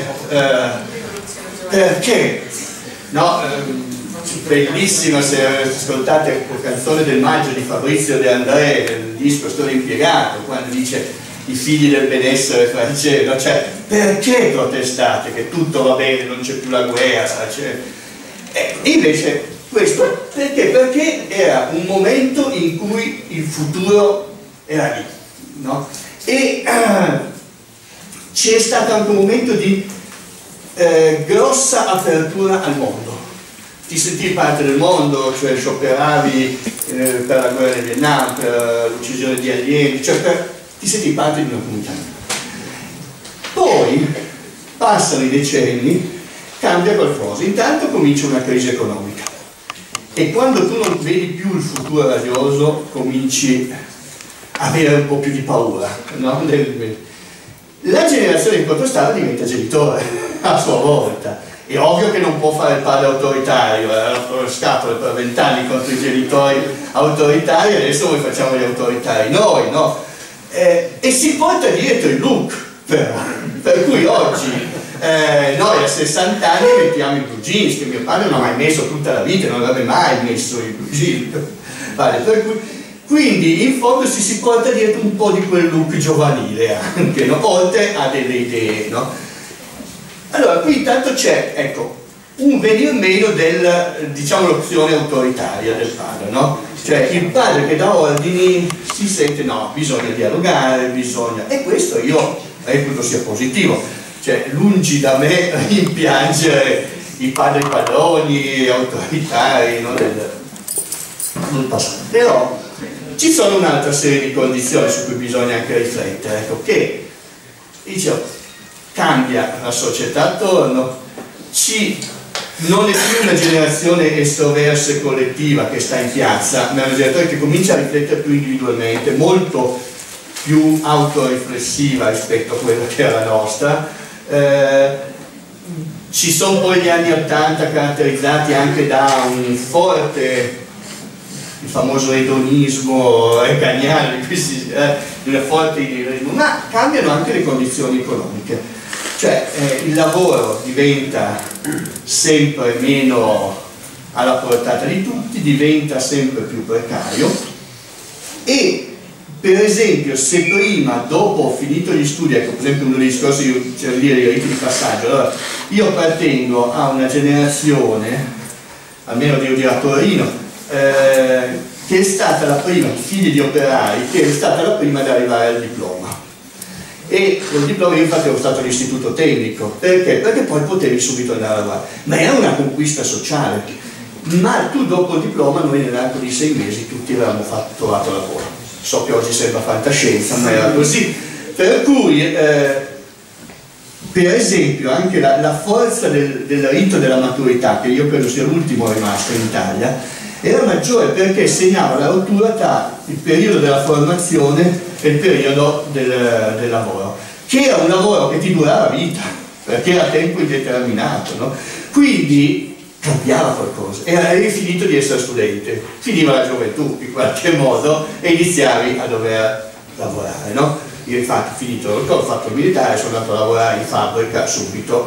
perché no, bellissima, se ascoltate la canzone del Maggio di Fabrizio De André, il disco Storia Impiegato, quando dice i figli del benessere francese, cioè perché protestate che tutto va bene, non c'è più la guerra, invece questo perché? Perché era un momento in cui il futuro era lì, no? E c'è stato anche un momento di grossa apertura al mondo, ti sentivi parte del mondo, cioè scioperavi per la guerra del Vietnam, per l'uccisione di alieni, cioè ti sentivi parte di una comunità. Poi passano i decenni cambia qualcosa. Intanto comincia una crisi economica e quando tu non vedi più il futuro radioso cominci a avere un po' più di paura, no? La generazione in controstrada diventa genitore a sua volta. È ovvio che non può fare il padre autoritario, scatole per 20 anni contro i genitori autoritari, adesso noi facciamo gli autoritari noi, no? E si porta dietro il look, però. Per cui oggi noi a 60 anni mettiamo i blue jeans, che mio padre non ha mai messo tutta la vita, non avrebbe mai messo i blue jeans. Vale, per cui, quindi in fondo si porta dietro un po' di quel look giovanile anche, no? Oltre a delle idee, no? Allora, qui intanto c'è, ecco, un venir meno del, diciamo, l'opzione autoritaria del padre, no? Cioè il padre che dà ordini si sente, no, bisogna dialogare, bisogna... E questo io reputo sia positivo. Cioè, lungi da me rimpiangere i padri padroni, autoritari, no? del passato. Però ci sono un'altra serie di condizioni su cui bisogna anche riflettere, ecco, che, dicevo, cambia la società attorno, non è più una generazione estroversa e collettiva che sta in piazza, ma è una generazione che comincia a riflettere più individualmente, molto più autoriflessiva rispetto a quella che era la nostra. Ci sono poi gli anni 80 caratterizzati anche da un forte, il famoso edonismo reganiano, di una forte idealismo, ma cambiano anche le condizioni economiche. Cioè il lavoro diventa sempre meno alla portata di tutti, diventa sempre più precario e, per esempio, se prima, dopo ho finito gli studi, ecco, per esempio uno dei discorsi c'era dire i riti di passaggio, allora io appartengo a una generazione, almeno devo dire a Torino, che è stata la prima, figli di operai, che è stata la prima ad arrivare al diploma. E col diploma io infatti ero stato all'istituto tecnico, perché? Perché poi potevi subito andare a lavorare, ma era una conquista sociale. Ma tu dopo il diploma, noi nell'arco di 6 mesi tutti avevamo trovato lavoro. So che oggi sembra fantascienza, ma era così. Per cui, per esempio, anche la forza del rito della maturità, che io credo sia l'ultimo rimasto in Italia, era maggiore perché segnava la rottura tra il periodo della formazione e il periodo del lavoro, che era un lavoro che ti durava vita, perché era a tempo indeterminato, no? Quindi cambiava qualcosa, eri finito di essere studente, finiva la gioventù in qualche modo e iniziavi a dover lavorare, no? Io infatti ho fatto il militare, sono andato a lavorare in fabbrica subito,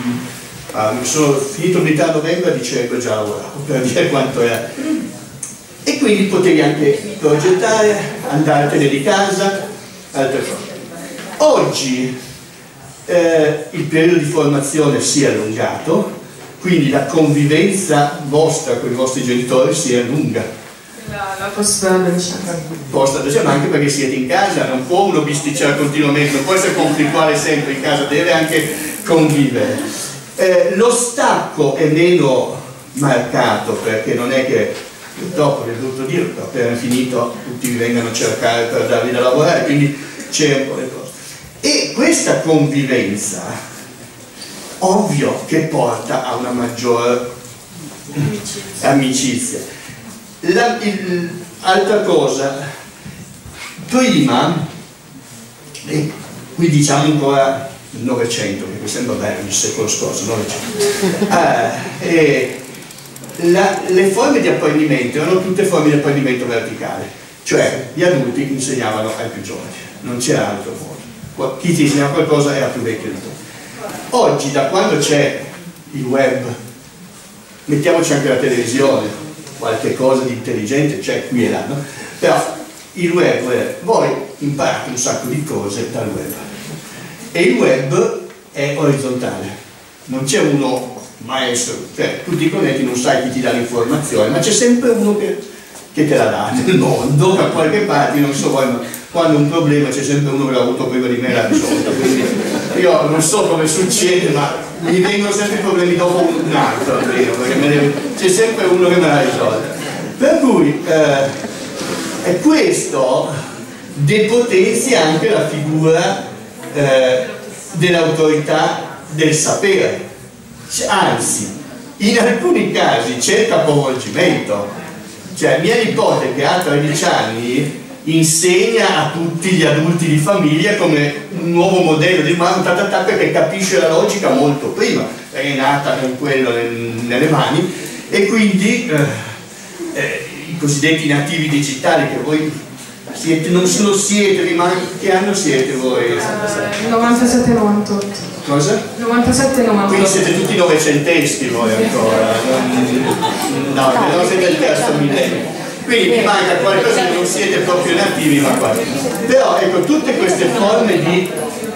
sono finito il militare a novembre, a dicembre già lavoravo, per dire quanto era. E quindi potevi anche progettare, andartene di casa, altre cose. Oggi il periodo di formazione si è allungato, quindi la convivenza vostra con i vostri genitori si allunga. La post-adolescenza. Post-adolescenza, ma anche perché siete in casa, non può uno bisticciare continuamente, non può essere conflittuale sempre in casa, deve anche convivere. Lo stacco è meno marcato perché non è che purtroppo è brutto dirlo, appena finito tutti vi vengono a cercare per darvi da lavorare, quindi c'è un po' le cose. E questa convivenza, ovvio che porta a una maggiore amicizia. Altra cosa, prima, e qui diciamo ancora il Novecento, che mi sembra bello, il secolo scorso, le forme di apprendimento erano tutte forme di apprendimento verticale, cioè gli adulti insegnavano ai più giovani, non c'era altro modo, chi ti insegnava qualcosa era più vecchio di te. Oggi, da quando c'è il web, mettiamoci anche la televisione, qualche cosa di intelligente c'è qui e là, no? Però il web, voi imparate un sacco di cose dal web e il web è orizzontale, non c'è uno maestro, cioè tu ti connetti, non sai chi ti dà l'informazione, ma c'è sempre uno che te la dà nel mondo, da qualche parte, non so, quando un problema c'è sempre uno che l'ha avuto prima di me e l'ha risolto, quindi io non so come succede, ma mi vengono sempre i problemi dopo un altro, perché c'è sempre uno che me l'ha risolto. Per cui questo depotenzia anche la figura dell'autorità del sapere, anzi, in alcuni casi c'è il capovolgimento. Cioè mia nipote che ha 13 anni insegna a tutti gli adulti di famiglia come un nuovo modello di mano, perché capisce la logica molto prima, è nata con quello nelle mani, e quindi i cosiddetti nativi digitali che voi siete, non lo siete, ma che anno siete voi? 97-98. Cosa? 97-98. Quindi siete tutti novecenteschi voi ancora, no, siete del terzo millennio. Quindi mi manca qualcosa che non siete proprio nativi, ma quasi. Però ecco, tutte queste forme di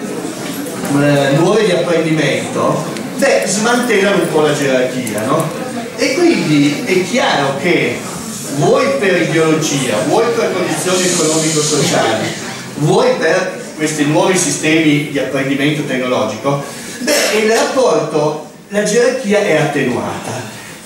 nuove di apprendimento, smantellano un po' la gerarchia, no? E quindi è chiaro che vuoi per ideologia, vuoi per condizioni economico-sociali, vuoi per questi nuovi sistemi di apprendimento tecnologico, il rapporto, la gerarchia è attenuata.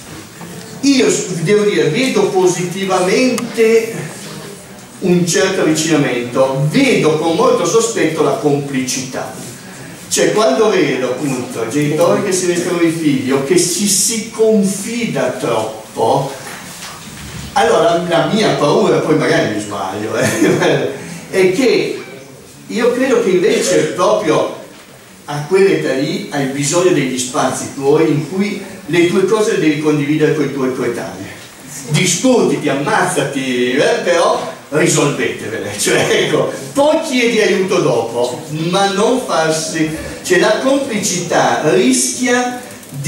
Io devo dire, vedo positivamente un certo avvicinamento, vedo con molto sospetto la complicità. Cioè quando vedo appunto genitori che si mescolano i figli o che ci si confida troppo, allora la mia paura, poi magari mi sbaglio, è che io credo che invece proprio a quell'età lì hai bisogno degli spazi tuoi in cui le tue cose le devi condividere con i tuoi coetanei. Discutiti, ammazzati, però risolvetevele, cioè ecco, poi chiedi aiuto dopo, ma non farsi, cioè la complicità rischia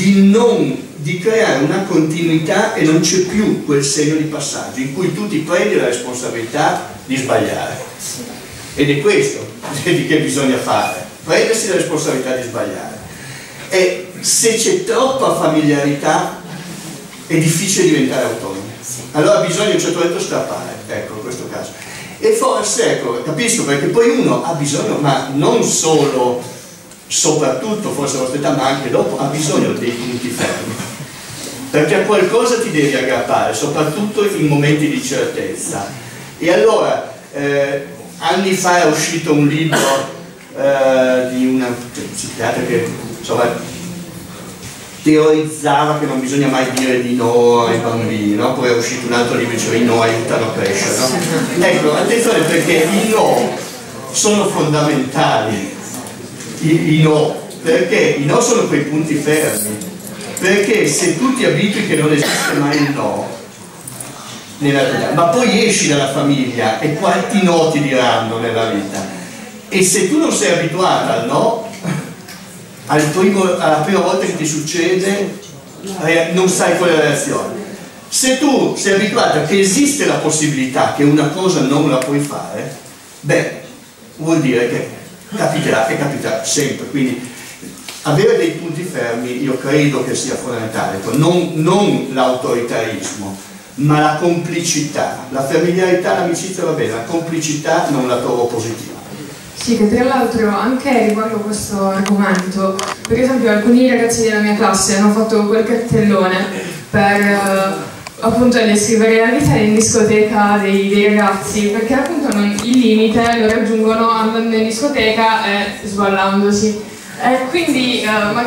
di creare una continuità e non c'è più quel segno di passaggio in cui tu ti prendi la responsabilità di sbagliare. Ed è questo di che bisogna fare, prendersi la responsabilità di sbagliare. E se c'è troppa familiarità è difficile diventare autonomi. Allora bisogna a un certo punto strappare, ecco, in questo caso. E forse, ecco, capisco, perché poi uno ha bisogno, ma non solo, soprattutto forse a vostra età, ma anche dopo, ha bisogno dei punti fermi. Perché a qualcosa ti devi aggrappare, soprattutto in momenti di certezza. E allora, anni fa è uscito un libro di una psichiatra che, insomma, teorizzava che non bisogna mai dire di no ai bambini, no? Poi è uscito un altro libro che diceva i no aiutano a crescere, no? Ecco, attenzione, perché i no sono fondamentali, i no, perché i no sono quei punti fermi, perché se tu ti abitui che non esiste mai il no nella vita, ma poi esci dalla famiglia e quanti no ti diranno nella vita, e se tu non sei abituata al no, alla prima volta che ti succede non sai quale reazione. Se tu sei abituato a che esiste la possibilità che una cosa non la puoi fare, beh, vuol dire che capiterà e capiterà sempre. Quindi avere dei punti fermi io credo che sia fondamentale, non l'autoritarismo, ma la complicità, la familiarità, l'amicizia va bene, la complicità non la trovo positiva. Sì, che tra l'altro anche riguardo questo argomento, per esempio alcuni ragazzi della mia classe hanno fatto quel cartellone per appunto descrivere la vita in discoteca dei ragazzi, perché appunto il limite lo raggiungono andando in discoteca e sballandosi. Quindi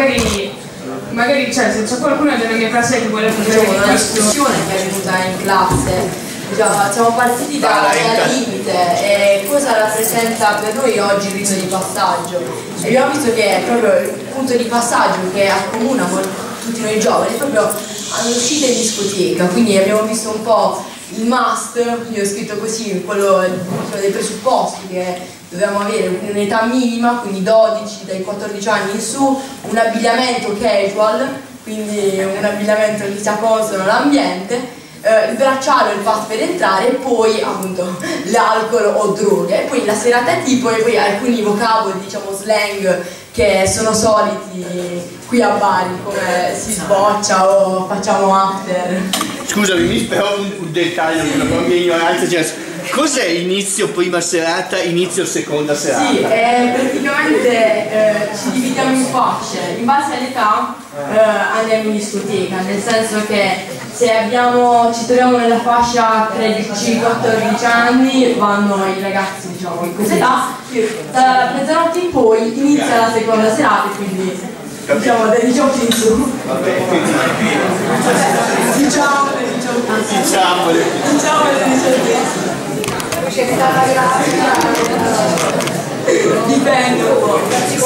magari cioè, se c'è qualcuno della mia classe che vuole fare una discussione che è venuta in classe. Siamo partiti dal limite e cosa rappresenta per noi oggi il rito di passaggio. E abbiamo visto che è proprio il punto di passaggio che accomuna tutti noi giovani, proprio all'uscita in discoteca, quindi abbiamo visto un po' il must, io ho scritto così, quello dei presupposti che dobbiamo avere un'età minima, quindi 12, dai 14 anni in su, un abbigliamento casual, quindi un abbigliamento che sia consono all'ambiente, il bracciale o il pass per entrare, e poi appunto l'alcol o droghe, e poi la serata tipo, e poi alcuni vocaboli, diciamo slang, che sono soliti qui a Bari, come si sboccia o facciamo after. Scusami, mi però un dettaglio, la mia ignoranza, cioè, cos'è inizio prima serata, inizio seconda serata? Sì, praticamente ci dividiamo in fasce, in base all'età andiamo in discoteca, nel senso che se ci troviamo nella fascia 13-14 anni vanno i ragazzi, diciamo, in questa età, da mezzanotte in poi inizia la seconda serata, quindi Diciamo in su. Vabbè, Diciamole. C'è stata grafica. Dipende un po'.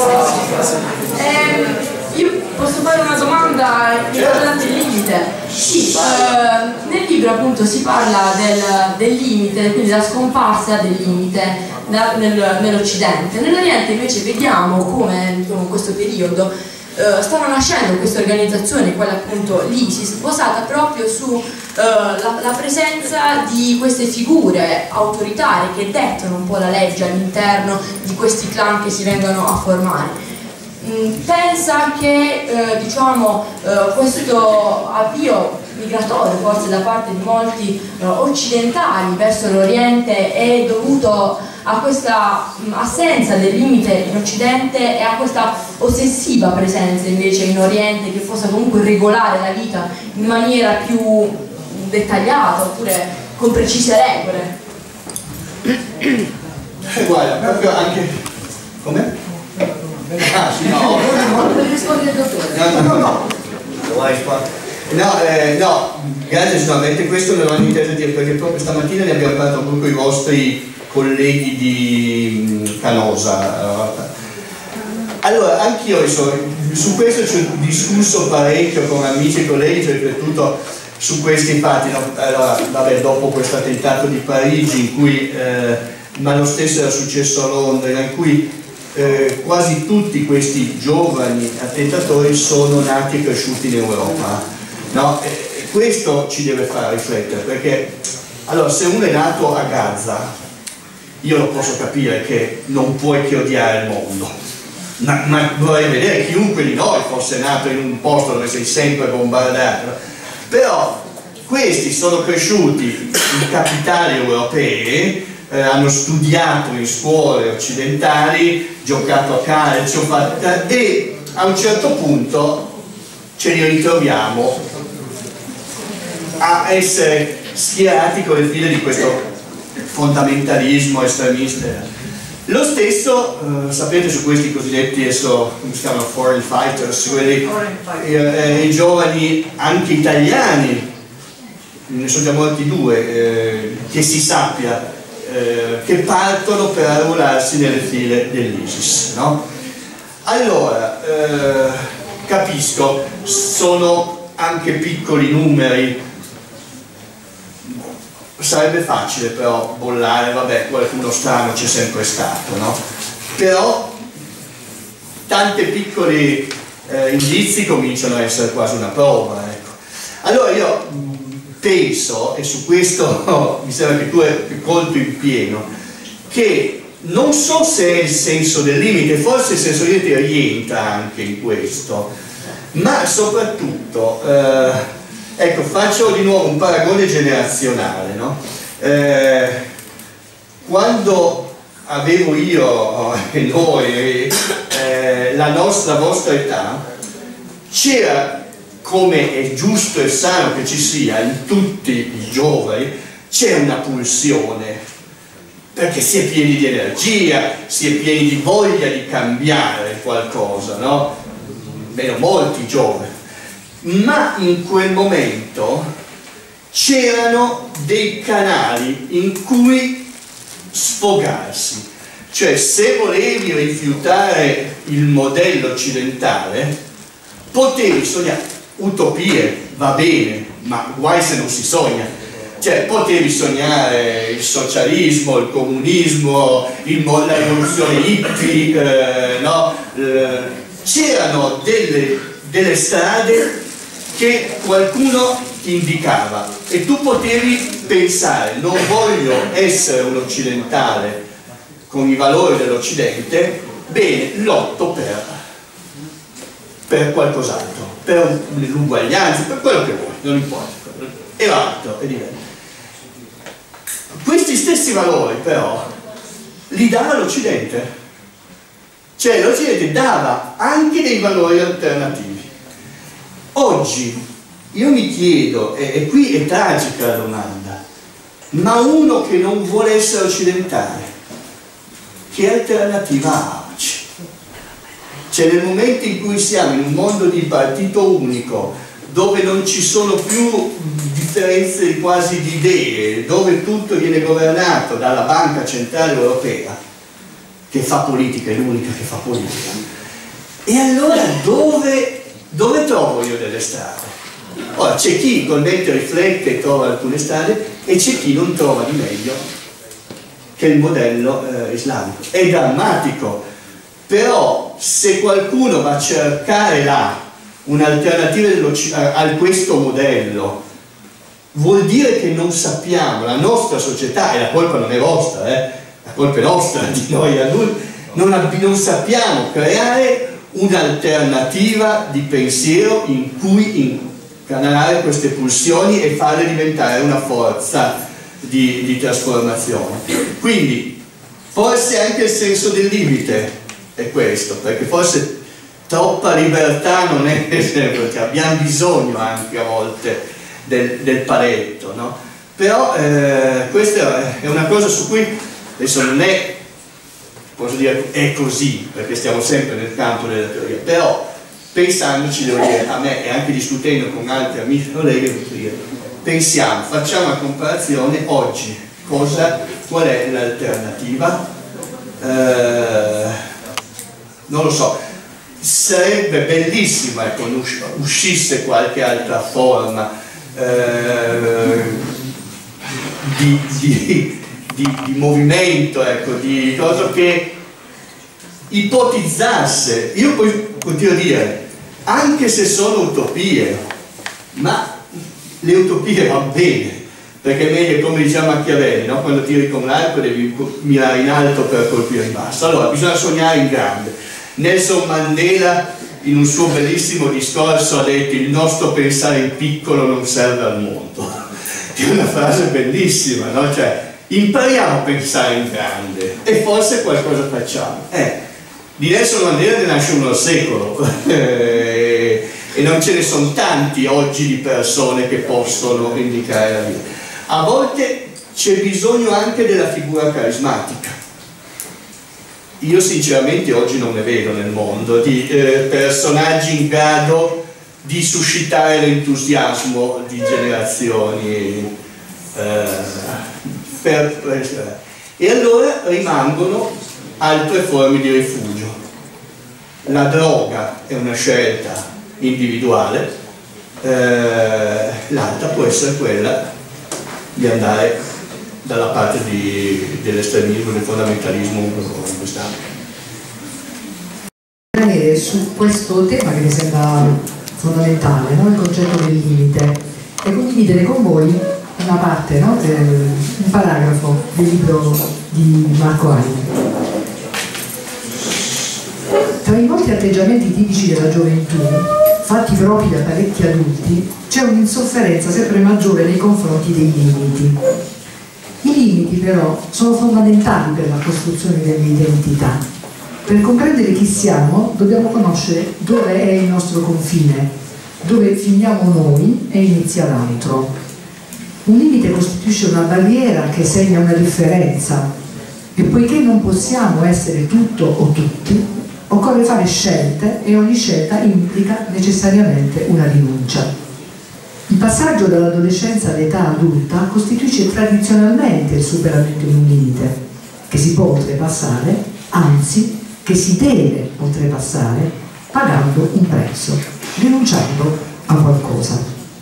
Io posso fare una domanda riguardante il limite? Sì, nel libro appunto si parla del limite, quindi la scomparsa del limite nell'Occidente. Nell'Oriente invece vediamo come in questo periodo stanno nascendo queste organizzazioni, quella appunto l'ISIS, basata proprio su la presenza di queste figure autoritarie che dettano un po' la legge all'interno di questi clan che si vengono a formare. Pensa che questo avvio migratorio forse da parte di molti occidentali verso l'Oriente è dovuto a questa assenza del limite in Occidente e a questa ossessiva presenza invece in Oriente che possa comunque regolare la vita in maniera più dettagliata oppure con precise regole? Guarda, proprio anche... Com'è? Ah, sì, no. No, grazie, sicuramente questo non l'ho inteso dire perché proprio stamattina ne abbiamo parlato con i vostri colleghi di Canosa. Allora, anch'io su questo ci ho discusso parecchio con amici e colleghi, ci ho riflettuto su questi fatti. No? Allora, vabbè, dopo questo attentato di Parigi, in cui, ma lo stesso era successo a Londra, in cui quasi tutti questi giovani attentatori sono nati e cresciuti in Europa, no? Questo ci deve far riflettere, perché allora, se uno è nato a Gaza, io lo posso capire che non puoi che odiare il mondo, ma vorrei vedere chiunque di noi fosse nato in un posto dove sei sempre bombardato. Però questi sono cresciuti in capitali europee, hanno studiato in scuole occidentali, giocato a calcio, e a un certo punto ce li ritroviamo a essere schierati con le file di questo fondamentalismo estremista. Lo stesso, sapete, su questi cosiddetti, adesso, come si chiamano, foreign fighters, quelli, i giovani anche italiani, ne sono già morti due, che si sappia, che partono per arruolarsi nelle file dell'ISIS, no? Allora, capisco, sono anche piccoli numeri, sarebbe facile però bollare, vabbè, qualcuno strano c'è sempre stato, no? Però tanti piccoli indizi cominciano a essere quasi una prova, ecco. Allora io penso, e su questo mi sembra che tu hai colto in pieno, che non so se è il senso del limite, forse il senso del limite rientra anche in questo, ma soprattutto, ecco, faccio di nuovo un paragone generazionale, no? Quando avevo io e noi la vostra età, c'era, come è giusto e sano che ci sia in tutti i giovani, c'è una pulsione, perché si è pieni di energia, si è pieni di voglia di cambiare qualcosa, no? Meno molti giovani. Ma in quel momento c'erano dei canali in cui sfogarsi, cioè se volevi rifiutare il modello occidentale potevi sognare utopie, va bene, ma guai se non si sogna, cioè potevi sognare il socialismo, il comunismo, la rivoluzione hippie, no? C'erano delle strade che qualcuno ti indicava e tu potevi pensare: non voglio essere un occidentale con i valori dell'Occidente, bene, lotto per qualcos'altro, per l'uguaglianza, per quello che vuoi, non importa, è altro, è diverso. Questi stessi valori però li dava l'Occidente, cioè l'Occidente dava anche dei valori alternativi. Oggi io mi chiedo, e qui è tragica la domanda, ma uno che non vuole essere occidentale, che alternativa ha oggi? Cioè nel momento in cui siamo in un mondo di partito unico, dove non ci sono più differenze quasi di idee, dove tutto viene governato dalla Banca Centrale Europea, che fa politica, è l'unica che fa politica, e allora dove trovo io delle strade? Ora c'è chi con mente riflette e trova alcune strade, e c'è chi non trova di meglio che il modello islamico. È drammatico, però se qualcuno va a cercare là un'alternativa a questo modello, vuol dire che non sappiamo, la nostra società, e la colpa non è vostra, la colpa è nostra, di noi adulti, non sappiamo creare un'alternativa di pensiero in cui incanalare queste pulsioni e farle diventare una forza di trasformazione. Quindi forse anche il senso del limite è questo, perché forse troppa libertà non è sempre, perché abbiamo bisogno anche a volte del paletto, no? Però questa è una cosa su cui adesso non è, posso dire, è così, perché stiamo sempre nel campo della teoria, però pensandoci, devo dire, a me e anche discutendo con altri amici e colleghi, pensiamo, facciamo una comparazione oggi, qual è l'alternativa? Non lo so, sarebbe bellissimo, ecco, uscisse qualche altra forma di movimento, ecco, di cosa che ipotizzasse. Io poi continuo a dire, anche se sono utopie, ma le utopie vanno bene, perché è meglio, come diceva Machiavelli, no? Quando tiri con l'arco devi mirare in alto per colpire in basso. Allora bisogna sognare in grande. Nelson Mandela in un suo bellissimo discorso ha detto: il nostro pensare in piccolo non serve al mondo, che è una frase bellissima, no? Cioè, impariamo a pensare in grande e forse qualcosa facciamo. Di Nelson Mandela ne nasce uno al secolo e non ce ne sono tanti oggi di persone che possono indicare la via. A volte c'è bisogno anche della figura carismatica. Io sinceramente oggi non ne vedo nel mondo di personaggi in grado di suscitare l'entusiasmo di generazioni e allora rimangono altre forme di rifugio. La droga è una scelta individuale, l'altra può essere quella di andare dalla parte dell'estremismo, del fondamentalismo in quest'anno. Rimanere su questo tema che mi sembra fondamentale, no? Il concetto del limite, e condividere con voi una parte, no? Un paragrafo del libro di Marco Aini. Tra i molti atteggiamenti tipici della gioventù, fatti propri da parecchi adulti, c'è un'insofferenza sempre maggiore nei confronti dei limiti. I limiti però sono fondamentali per la costruzione delle identità. Per comprendere chi siamo dobbiamo conoscere dove è il nostro confine, dove finiamo noi e inizia l'altro. Un limite costituisce una barriera che segna una differenza, e poiché non possiamo essere tutto o tutti, occorre fare scelte, e ogni scelta implica necessariamente una rinuncia. Il passaggio dall'adolescenza all'età adulta costituisce tradizionalmente il superamento di un limite che si può oltrepassare, anzi che si deve oltrepassare pagando un prezzo, rinunciando a qualcosa.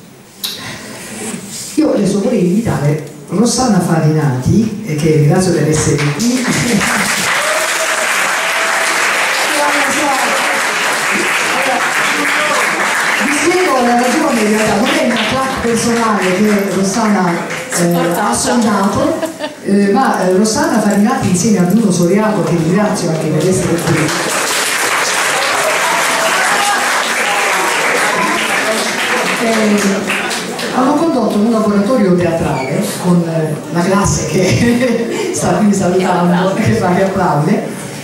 Io adesso vorrei invitare Rossana Farinati, che ringrazio per essere qui. La ragione in realtà non è una classe personale che Rossana ha sondato, ma Rossana Farinati insieme a Bruno Soriato, che ringrazio anche per essere qui, hanno condotto un laboratorio teatrale con la classe che sta qui salutando, che fa che applaude,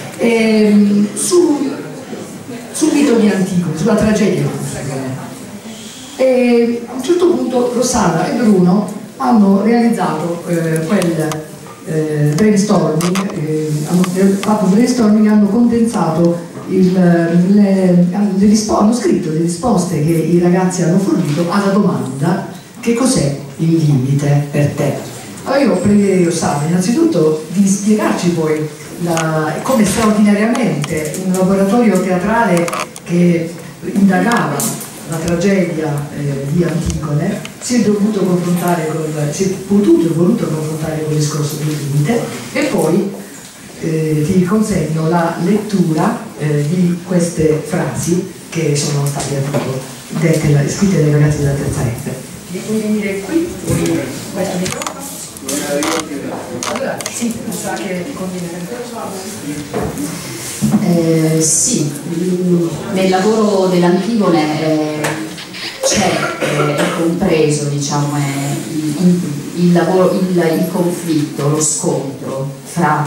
sul mito di Antigone, sulla tragedia di Antigone. E a un certo punto Rossana e Bruno hanno realizzato quel brainstorming, hanno fatto un brainstorming, hanno condensato hanno scritto le risposte che i ragazzi hanno fornito alla domanda: che cos'è il limite per te? Allora io pregherei Ossama innanzitutto di spiegarci poi come straordinariamente un laboratorio teatrale che indagava la tragedia di Antigone si è potuto e voluto confrontare con il discorso del limite, e poi ti consegno la lettura di queste frasi che sono state appunto scritte dai ragazzi della terza F. Puoi venire qui? Questo microfono? Allora, sì, sa che ti conviene. Sì, nel lavoro dell'Antigone è compreso, diciamo, il conflitto, lo scontro fra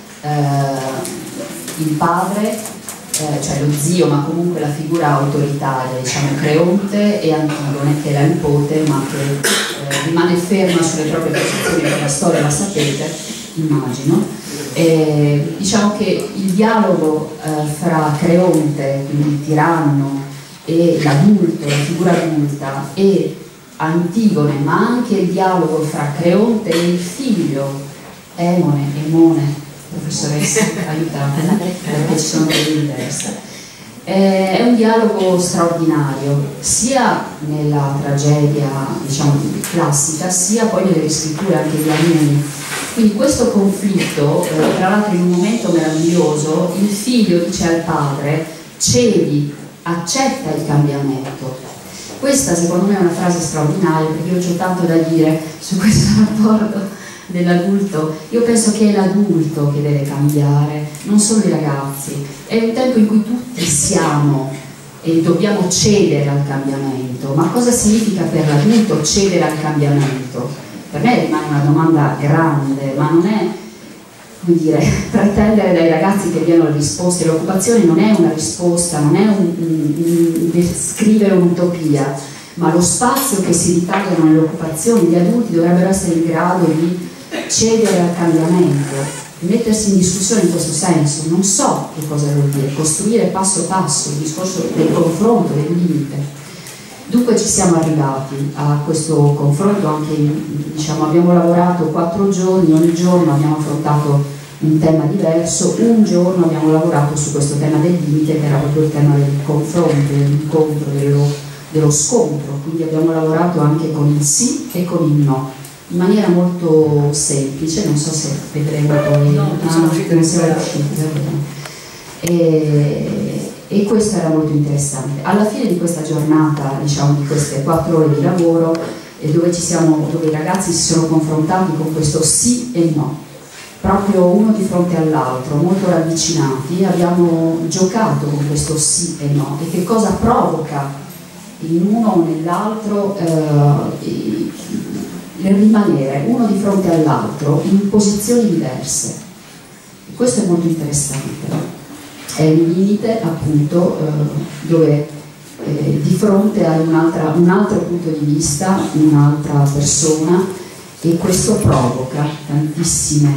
il padre, cioè lo zio, ma comunque la figura autoritaria, diciamo, Creonte, e Antigone, che è la nipote, ma che rimane ferma sulle proprie posizioni, perché la storia la sapete, immagino. Diciamo che il dialogo fra Creonte, quindi il tiranno, e l'adulto, la figura adulta, e Antigone, ma anche il dialogo fra Creonte e il figlio Emone, professoressa, aiutatemi perché ci sono delle diverse. È un dialogo straordinario, sia nella tragedia, diciamo, classica, sia poi nelle riscritture anche di Ameni. Quindi questo conflitto, tra l'altro in un momento meraviglioso, il figlio dice al padre: cedi, accetta il cambiamento. Questa secondo me è una frase straordinaria, perché io ho tanto da dire su questo rapporto dell'adulto. Io penso che è l'adulto che deve cambiare, non solo i ragazzi. È un tempo in cui tutti siamo e dobbiamo cedere al cambiamento. Ma cosa significa per l'adulto cedere al cambiamento? Per me rimane una domanda grande, ma non è, come dire, pretendere dai ragazzi che diano le risposte. L'occupazione non è una risposta, non è scrivere un'utopia, ma lo spazio che si ritagliano nelle occupazioni. Gli adulti dovrebbero essere in grado di cedere al cambiamento, di mettersi in discussione in questo senso. Non so che cosa vuol dire costruire passo passo il discorso del confronto, del limite. Dunque ci siamo arrivati a questo confronto anche, diciamo, abbiamo lavorato 4 giorni, ogni giorno abbiamo affrontato un tema diverso. Un giorno abbiamo lavorato su questo tema del limite, che era proprio il tema del confronto, dell'incontro, dello scontro. Quindi abbiamo lavorato anche con il sì e con il no, in maniera molto semplice. Non so se vedremo poi. Non siamo riusciti. E questo era molto interessante. Alla fine di questa giornata, diciamo, di queste 4 ore di lavoro, dove i ragazzi si sono confrontati con questo sì e no, proprio uno di fronte all'altro, molto ravvicinati, abbiamo giocato con questo sì e no, e che cosa provoca in uno o nell'altro nel rimanere uno di fronte all'altro in posizioni diverse. E questo è molto interessante. È il limite, appunto, dove di fronte hai un altro punto di vista, un'altra persona, e questo provoca tantissime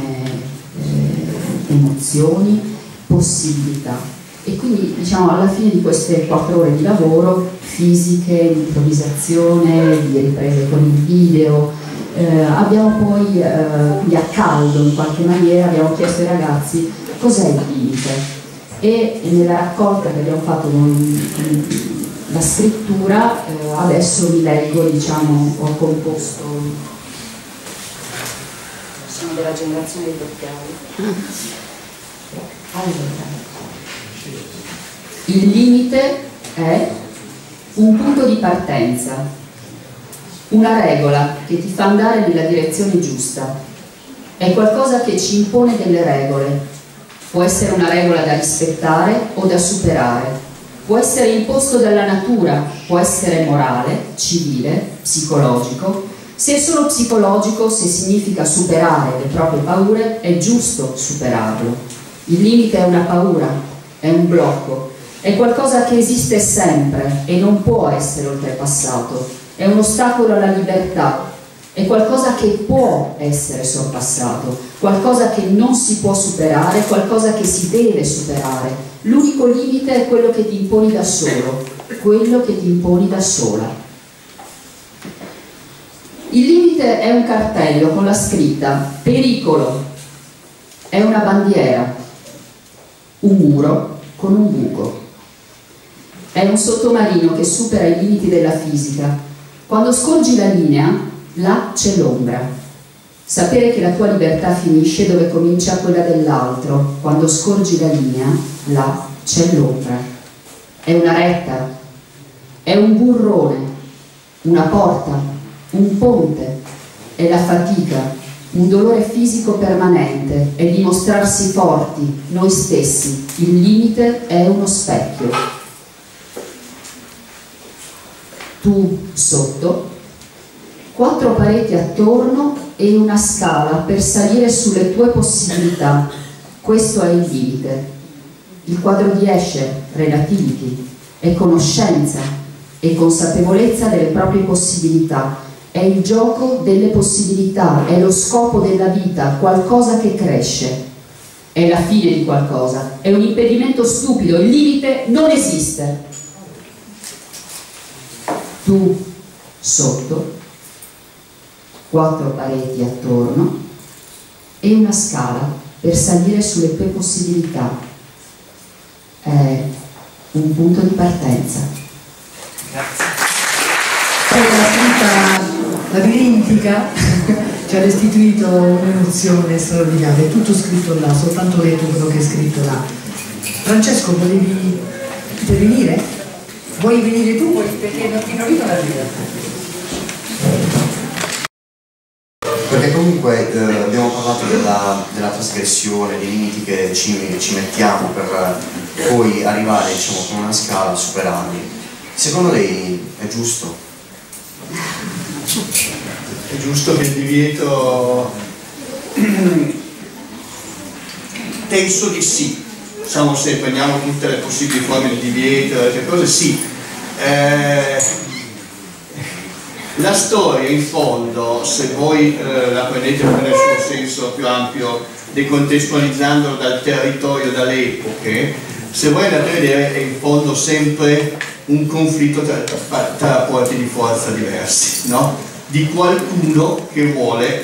emozioni, possibilità. E quindi, diciamo, alla fine di queste 4 ore di lavoro, fisiche, di improvvisazione, di riprese con il video, abbiamo poi, a caldo in qualche maniera, abbiamo chiesto ai ragazzi cos'è il limite. E nella raccolta che abbiamo fatto con la scrittura, adesso vi leggo, diciamo, ho composto, sono della generazione dei doppiari. Allora, il limite è un punto di partenza, una regola che ti fa andare nella direzione giusta, è qualcosa che ci impone delle regole. Può essere una regola da rispettare o da superare, può essere imposto dalla natura, può essere morale, civile, psicologico. Se è solo psicologico, se significa superare le proprie paure, è giusto superarlo. Il limite è una paura, è un blocco, è qualcosa che esiste sempre e non può essere oltrepassato, è un ostacolo alla libertà, è qualcosa che può essere sorpassato, qualcosa che non si può superare, qualcosa che si deve superare. L'unico limite è quello che ti imponi da solo, quello che ti imponi da sola. Il limite è un cartello con la scritta pericolo, è una bandiera, un muro con un buco. È un sottomarino che supera i limiti della fisica. Quando scorgi la linea, là c'è l'ombra. Sapere che la tua libertà finisce dove comincia quella dell'altro. Quando scorgi la linea, là c'è l'ombra. È una retta, è un burrone, una porta, un ponte, è la fatica, un dolore fisico permanente, è dimostrarsi forti, noi stessi. Il limite è uno specchio. Tu sotto, 4 pareti attorno e una scala per salire sulle tue possibilità. Questo è il limite. Il quadro di Escher, Relativity, è conoscenza, è consapevolezza delle proprie possibilità, è il gioco delle possibilità, è lo scopo della vita, qualcosa che cresce, è la fine di qualcosa, è un impedimento stupido, il limite non esiste. Tu sotto, 4 pareti attorno e una scala per salire sulle tue possibilità. È un punto di partenza. Grazie. La scritta labirintica ci ha restituito un'emozione straordinaria, è tutto scritto là, soltanto letto quello che è scritto là. Francesco, volevi intervenire? Vuoi venire tu? Perché non vedo la vita. Perché comunque abbiamo parlato della trasgressione, dei limiti che ci mettiamo per poi arrivare, diciamo, con una scala a superarli. Secondo lei è giusto? È giusto che il divieto... Penso di sì. Diciamo, se prendiamo tutte le possibili forme di divieto, che cose, sì. La storia, in fondo, se voi la prendete nel suo senso più ampio, decontestualizzandolo dal territorio, dalle epoche, se voi andate a vedere, è in fondo sempre un conflitto tra rapporti di forza diversi, no? Di qualcuno che vuole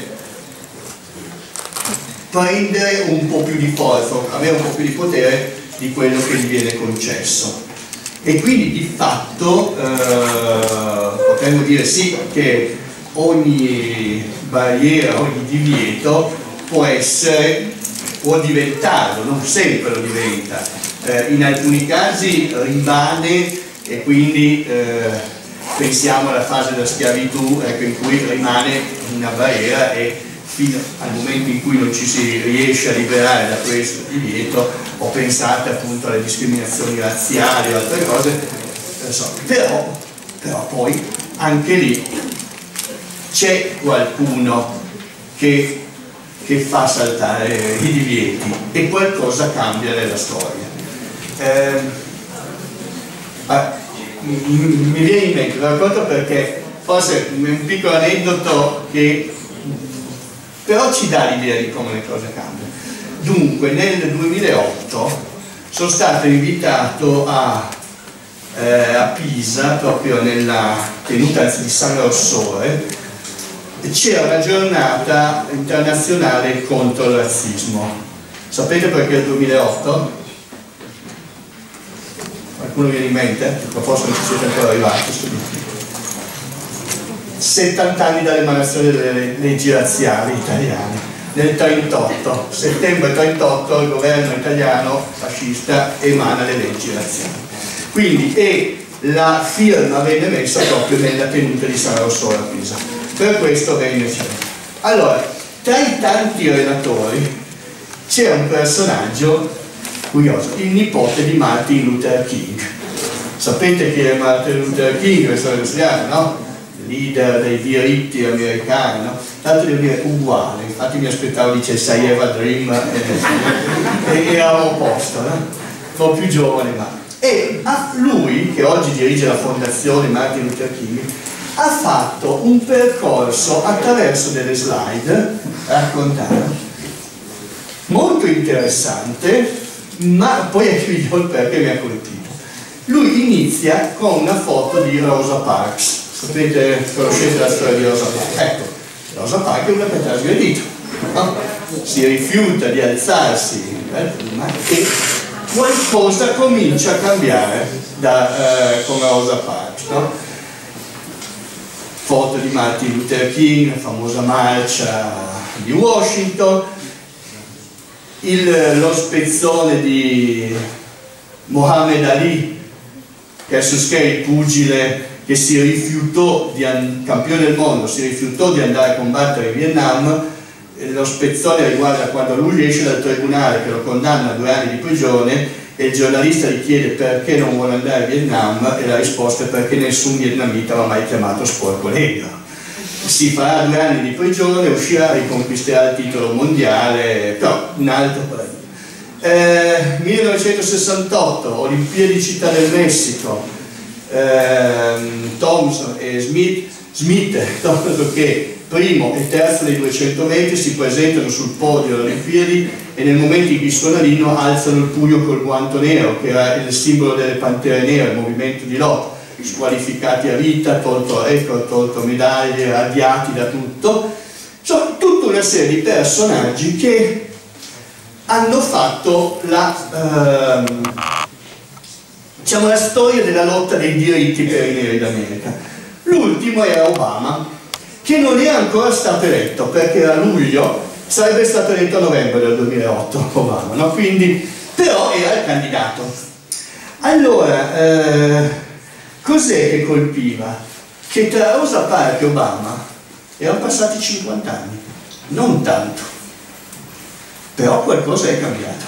prendere un po' più di forza, avere un po' più di potere di quello che gli viene concesso. E quindi di fatto potremmo dire sì che ogni barriera, ogni divieto può diventarlo, non sempre lo diventa, in alcuni casi rimane e quindi pensiamo alla fase della schiavitù, ecco, in cui rimane una barriera e fino al momento in cui non ci si riesce a liberare da questo divieto, ho pensato appunto alle discriminazioni razziali o altre cose, però poi anche lì c'è qualcuno che fa saltare i divieti e qualcosa cambia nella storia. Mi viene in mente, lo racconto perché forse un piccolo aneddoto che però ci dà l'idea di come le cose cambiano. Dunque, nel 2008 sono stato invitato a Pisa, proprio nella tenuta di San Rossore, c'era una giornata internazionale contro il razzismo. Sapete perché il 2008? Qualcuno viene in mente? Forse non ci siete ancora arrivati. 70 anni dall'emanazione delle leggi razziali italiane. Nel 38, settembre 38, il governo italiano fascista emana le leggi razziali. Quindi, la firma venne messa proprio nella tenuta di San Rossore a Pisa. Per questo venne celebrato. Allora, tra i tanti relatori c'era un personaggio curioso, il nipote di Martin Luther King. Sapete chi è Martin Luther King? Questo lo studiate, no? Leader dei diritti americani, no? Tanto devo dire uguale, infatti mi aspettavo dicesse I have a dream e era opposto, no? Un po' più giovane, ma... E a lui, che oggi dirige la fondazione Martin Luther King, ha fatto un percorso attraverso delle slide, raccontare, molto interessante, ma poi è qui il perché mi ha colpito. Lui inizia con una foto di Rosa Parks. Sapete, conoscete la storia di Rosa Parks? Ecco, Rosa Parks è una che ha trasgredito, no? Si rifiuta di alzarsi prima e qualcosa comincia a cambiare con Rosa Parks, no? Foto di Martin Luther King, la famosa marcia di Washington, lo spezzone di Muhammad Ali, Cassius Clay, il pugile che si rifiutò, campione del mondo, si rifiutò di andare a combattere in Vietnam. Lo spezzone riguarda quando lui esce dal tribunale che lo condanna a 2 anni di prigione e il giornalista gli chiede perché non vuole andare in Vietnam e la risposta è perché nessun vietnamita l'ha mai chiamato sporco negro. Si farà 2 anni di prigione, uscirà, riconquisterà il titolo mondiale, però un altro paese. 1968, Olimpiadi Città del Messico, Thompson e Smith, dopo che primo e terzo dei 200 metri si presentano sul podio delle Olimpiadi e nel momento in cui suona l'inno alzano il pugno col guanto nero, che era il simbolo delle Pantere Nere, il movimento di lotta, squalificati a vita, tolto record, tolto medaglie, radiati da tutto. Sono tutta una serie di personaggi che hanno fatto la storia della lotta dei diritti per i neri d'America. L'ultimo era Obama, che non è ancora stato eletto perché era luglio, sarebbe stato eletto a novembre del 2008 Obama, no? Quindi, però era il candidato. Allora, cos'è che colpiva? Che tra Rosa Parks e Obama erano passati 50 anni, non tanto, però qualcosa è cambiato.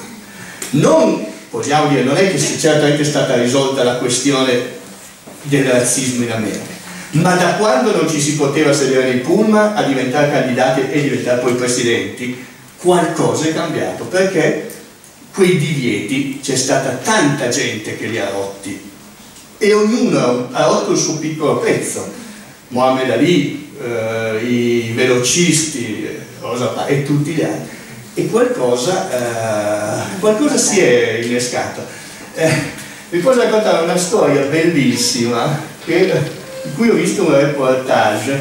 Non, vogliamo dire, non è che certamente è stata risolta la questione del razzismo in America, ma da quando non ci si poteva sedere nei pullman a diventare candidati e diventare poi presidenti, qualcosa è cambiato, perché quei divieti c'è stata tanta gente che li ha rotti e ognuno ha rotto il suo piccolo pezzo. Muhammad Ali, i velocisti, Rosa Parks e tutti gli altri, e qualcosa si è innescato. Vi posso raccontare una storia bellissima in cui ho visto un reportage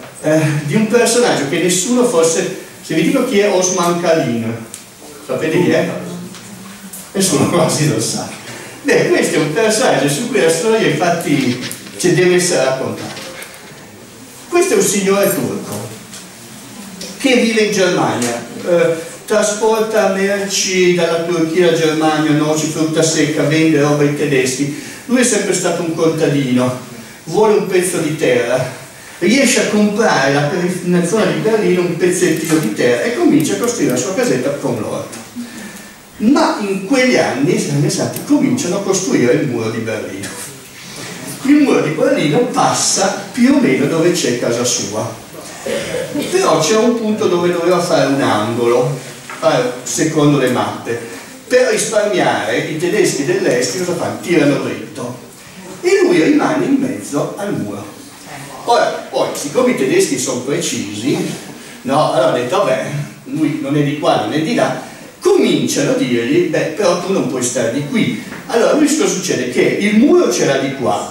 di un personaggio che nessuno forse, se vi dico chi è Osman Khalin, sapete chi è? Nessuno quasi lo sa. Beh, questo è un personaggio su cui la storia infatti deve essere raccontata. Questo è un signore turco che vive in Germania, trasporta merci dalla Turchia alla Germania, noci, frutta secca, vende roba ai tedeschi. Lui è sempre stato un contadino, vuole un pezzo di terra, riesce a comprare nella zona di Berlino un pezzettino di terra e comincia a costruire la sua casetta con l'orto. Ma in quegli anni, cominciano a costruire il muro di Berlino. Il muro di Berlino passa più o meno dove c'è casa sua, però c'è un punto dove doveva fare un angolo, secondo le mappe. Per risparmiare i tedeschi dell'est cosa fanno? Tirano dritto e lui rimane in mezzo al muro. Ora, poi, siccome i tedeschi sono precisi, no, allora ha detto, vabbè, lui non è di qua, non è di là, cominciano a dirgli, beh, però tu non puoi stare di qui. Allora, lui cosa succede? Che il muro c'era di qua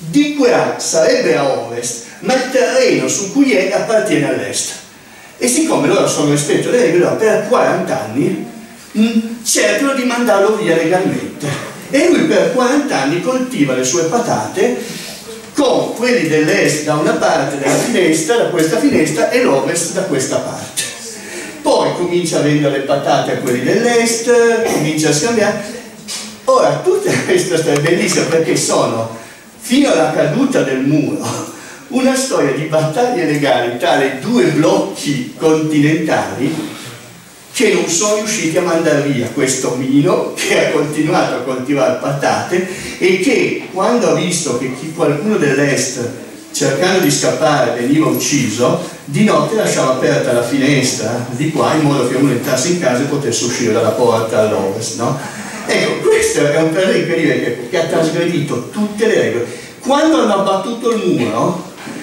sarebbe a ovest, ma il terreno su cui è appartiene all'est. E siccome loro sono rispetto alle regole, per 40 anni cercano di mandarlo via legalmente. E lui per 40 anni coltiva le sue patate con quelli dell'est da una parte della finestra, da questa finestra, e l'ovest da questa parte. Poi comincia a vendere le patate a quelli dell'est, comincia a scambiare. Ora, tutta questa storia è bellissima perché sono, fino alla caduta del muro, una storia di battaglie legali tra i due blocchi continentali che non sono riusciti a mandare via questo Mino, che ha continuato a coltivare patate e che, quando ha visto che qualcuno dell'est, cercando di scappare, veniva ucciso, di notte lasciava aperta la finestra di qua in modo che uno entrasse in casa e potesse uscire dalla porta all'ovest, no? Ecco, questo è un personaggio incredibile che ha trasgredito tutte le regole. Quando hanno abbattuto il muro,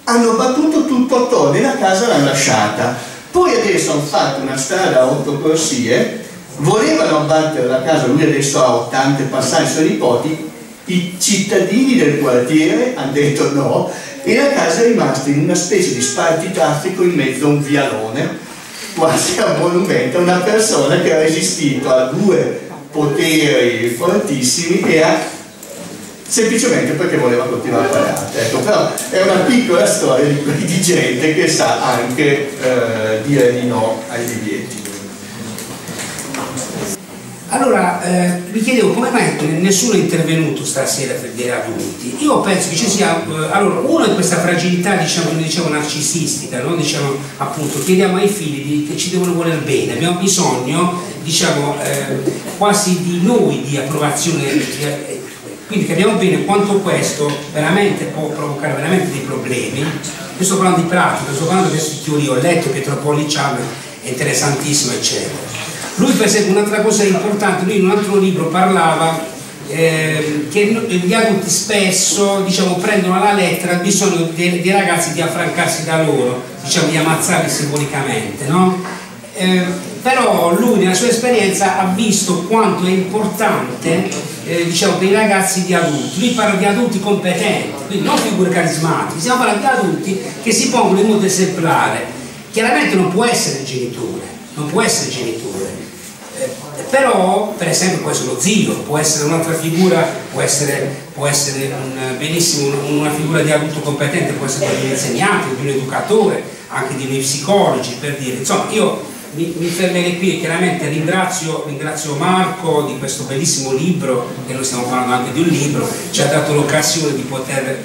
hanno battuto tutto attorno e la casa l'hanno lasciata. Poi adesso hanno fatto una strada a 8 corsie, volevano abbattere la casa, lui adesso ha 80 e passare i suoi nipoti, i cittadini del quartiere hanno detto no e la casa è rimasta in una specie di spartitraffico in mezzo a un vialone, quasi a monumento a una persona che ha resistito a 2 poteri fortissimi e ha semplicemente perché voleva continuare a pagare. Ecco, però è una piccola storia di gente che sa anche dire di no ai divieti. Allora, mi chiedevo come mai nessuno è intervenuto stasera per dei adulti. Io penso che ci sia, allora, uno è questa fragilità, diciamo, come dicevo, narcisistica, no? Diciamo, appunto, chiediamo ai figli che ci devono voler bene, abbiamo bisogno, diciamo, quasi di noi, di approvazione, quindi capiamo bene quanto questo veramente può provocare veramente dei problemi. Io sto parlando di pratica, sto parlando adesso di teoria, ho letto Pietro Policciano, è interessantissimo, eccetera. Lui per esempio un'altra cosa importante, lui in un altro libro parlava che gli adulti spesso, diciamo, prendono alla lettera il bisogno dei ragazzi di affrancarsi da loro, diciamo, di ammazzarli simbolicamente, no? Però lui nella sua esperienza ha visto quanto è importante diciamo, per i ragazzi di adulti. Lui parla di adulti competenti, quindi non figure carismatiche, stiamo parlando di adulti che si pongono in modo esemplare. Chiaramente non può essere il genitore, non può essere genitore, però per esempio può essere lo zio, può essere un'altra figura, può essere benissimo una figura di adulto competente, può essere di un insegnante, di un educatore, anche di noi psicologi, per dire. Insomma, io mi fermerei qui e chiaramente ringrazio Marco di questo bellissimo libro, e noi stiamo parlando anche di un libro, ci ha dato l'occasione di poter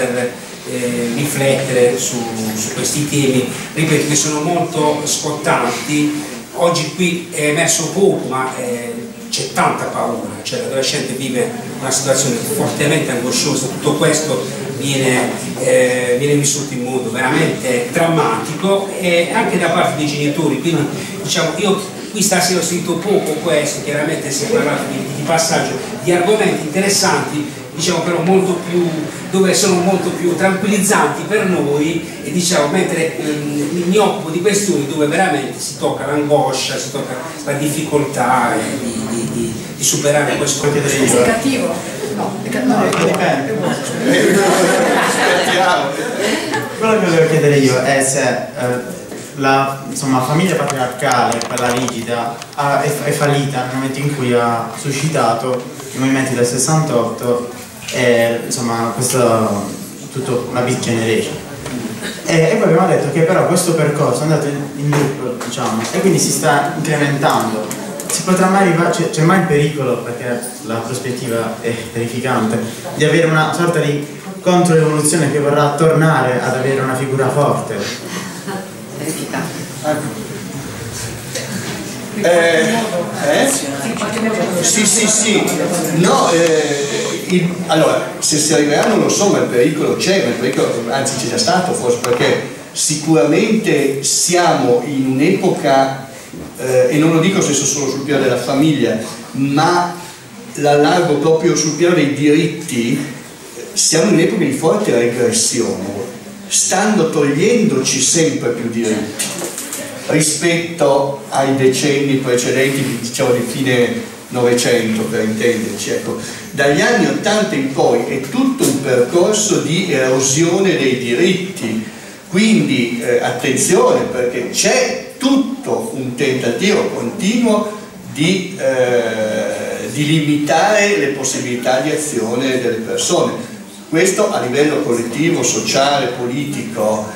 riflettere su questi temi, ripeto, che sono molto scottanti. Oggi qui è emerso poco, ma c'è tanta paura, cioè l'adolescente vive una situazione fortemente angosciosa, tutto questo viene vissuto in modo veramente drammatico e anche da parte dei genitori, quindi diciamo io qui stasera ho sentito poco questo, chiaramente si è parlato di passaggio, di argomenti interessanti, diciamo però molto più, dove sono molto più tranquillizzanti per noi, e diciamo mentre mi occupo di questioni dove veramente si tocca l'angoscia, si tocca la difficoltà di superare questo. Sei cattivo? No, dipende. Quello che volevo chiedere io è se la famiglia patriarcale, quella rigida, è fallita nel momento in cui ha suscitato i movimenti del 68 e insomma tutto una big generation. E poi abbiamo detto che però questo percorso è andato in gruppo, diciamo, e quindi si sta incrementando. Si potrà mai arrivare, c'è mai il pericolo, perché la prospettiva è terrificante, di avere una sorta di controevoluzione che vorrà tornare ad avere una figura forte? Sì. No, allora, se si arriverà non lo so, ma il pericolo c'è, anzi c'è già stato forse, perché sicuramente siamo in un'epoca, e non lo dico stesso solo sul piano della famiglia, ma l'allargo proprio sul piano dei diritti, siamo in un'epoca di forte regressione, stanno togliendoci sempre più diritti rispetto ai decenni precedenti, diciamo di fine Novecento per intenderci, ecco. Dagli anni '80 in poi è tutto un percorso di erosione dei diritti, quindi attenzione, perché c'è tutto un tentativo continuo di limitare le possibilità di azione delle persone, questo a livello collettivo, sociale, politico,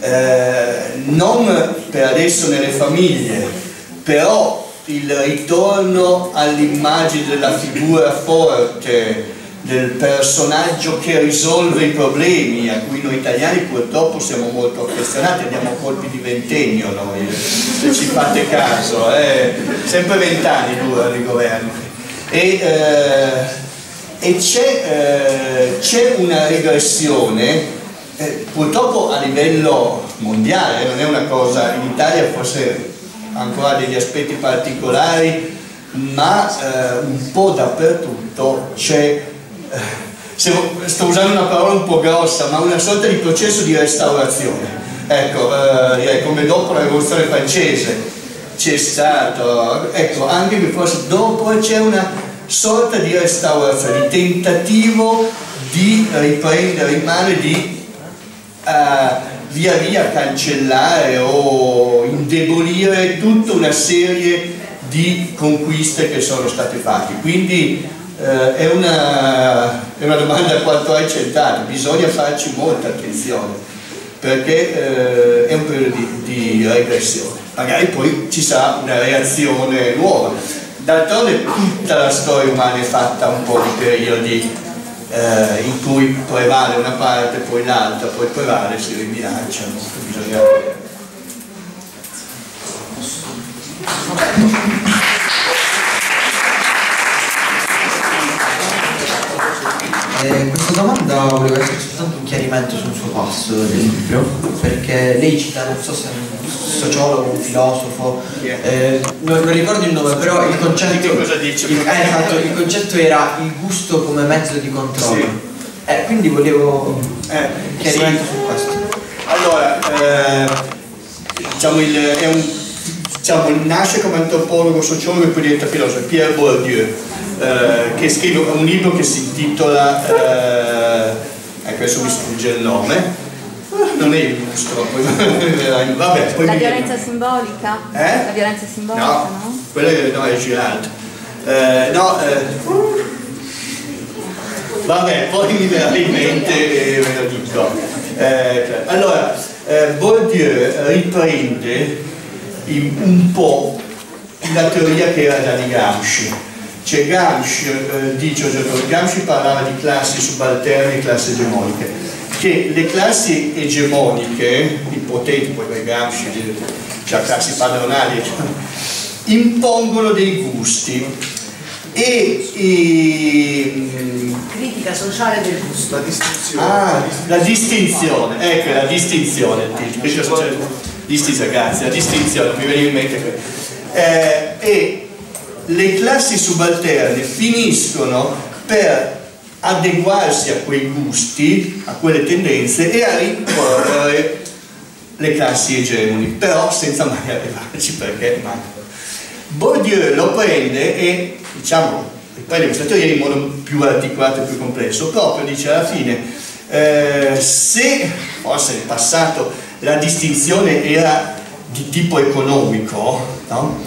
non per adesso nelle famiglie, però il ritorno all'immagine della figura forte, del personaggio che risolve i problemi, a cui noi italiani purtroppo siamo molto affezionati, abbiamo colpi di ventennio noi, se ci fate caso, sempre 20 anni durano i governi, e c'è una regressione, purtroppo a livello mondiale, non è una cosa, in Italia forse ancora degli aspetti particolari, ma un po' dappertutto sto usando una parola un po' grossa, ma una sorta di processo di restaurazione. Ecco, come dopo la rivoluzione francese c'è stato, ecco, anche che forse dopo c'è una sorta di restaurazione, di tentativo di riprendere in mano e di via via cancellare o indebolire tutta una serie di conquiste che sono state fatte. Quindi è una domanda quanto hai centrata, bisogna farci molta attenzione, perché è un periodo di regressione, magari poi ci sarà una reazione nuova. D'altronde tutta la storia umana è fatta un po' di periodi in cui prevale una parte, poi l'altra, poi prevale, si ribilanciano, bisogna... Questa domanda voleva essere soltanto un chiarimento sul suo passo del libro, perché lei cita, non so se è un sociologo, un filosofo, non ricordo il nome, però il concetto, cosa dice? Esatto, il concetto era il gusto come mezzo di controllo. Sì. Quindi volevo un chiarimento su questo. Allora, nasce come antropologo, sociologo e poi diventa filosofo, Pierre Bourdieu, che scrive un libro che si intitola, adesso mi sfugge il nome, non è illustro, vabbè, poi la violenza simbolica? La violenza simbolica, no? Quella è Girard. Vabbè, poi mi verrà in mente e ve lo dico. Allora, Bourdieu riprende un po' la teoria che era da di Gramsci. Cioè Gramsci parlava di classi subalterne e classi egemoniche, che le classi egemoniche, i potenti, poi per Gramsci, cioè classi padronali, impongono dei gusti critica sociale del gusto, la distinzione. La distinzione, ecco la distinzione, critica sociale, grazie, la distinzione, mi veniva in mente e le classi subalterne finiscono per adeguarsi a quei gusti, a quelle tendenze e a rincorrere le classi egemoni, però senza mai arrivarci, perché mancano. Bourdieu lo prende e prende questa teoria in modo più articolato e più complesso, proprio dice alla fine se forse nel passato la distinzione era di tipo economico, no?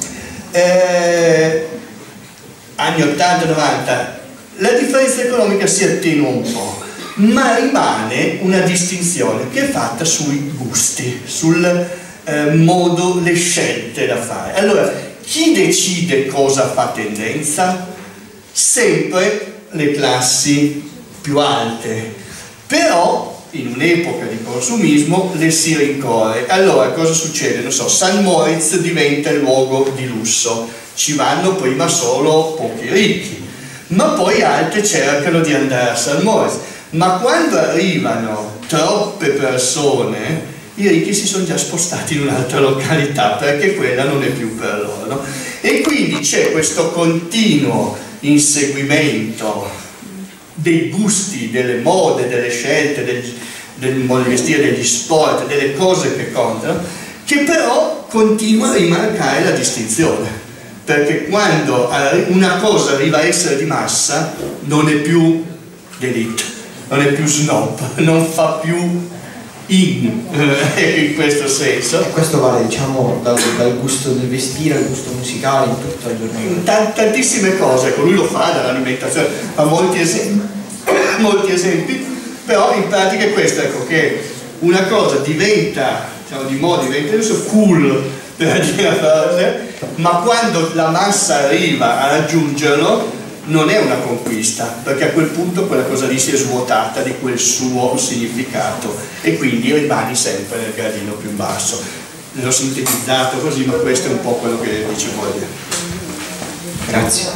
Anni 80-90 la differenza economica si attenua un po', ma rimane una distinzione che è fatta sui gusti, sul modo, le scelte da fare. Allora, chi decide cosa fa tendenza? Sempre le classi più alte, però in un'epoca di consumismo le si rincorre. Allora cosa succede? Non so, St. Moritz diventa il luogo di lusso, ci vanno prima solo pochi ricchi, ma poi altri cercano di andare a St. Moritz, ma quando arrivano troppe persone i ricchi si sono già spostati in un'altra località perché quella non è più per loro, no? E quindi c'è questo continuo inseguimento dei gusti, delle mode, delle scelte, del modo di vestire, degli sport, delle cose che contano, che però continua a rimarcare la distinzione, perché quando una cosa arriva a essere di massa non è più d'élite, non è più snob, non fa più in questo senso. E questo vale, diciamo, dal gusto del vestire al gusto musicale, in tutta la giornata. Tantissime cose, ecco, lui lo fa dall'alimentazione, fa molti esempi, però in pratica è questo, ecco, che una cosa diventa, diciamo, di moda, diventa cool, per dire la frase, ma quando la massa arriva a raggiungerlo non è una conquista, perché a quel punto quella cosa lì si è svuotata di quel suo significato e quindi rimani sempre nel gradino più basso. L'ho sintetizzato così, ma questo è un po' quello che dicevo io. Grazie.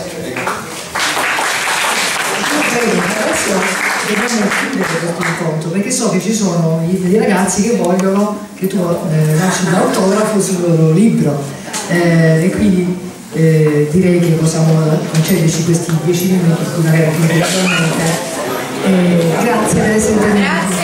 Adesso dobbiamo chiudere questo incontro, perché so che ci sono dei ragazzi che vogliono che tu lasci un autografo sul loro libro e quindi direi che possiamo concederci questi 10 minuti in cui magari Grazie per essere venuti.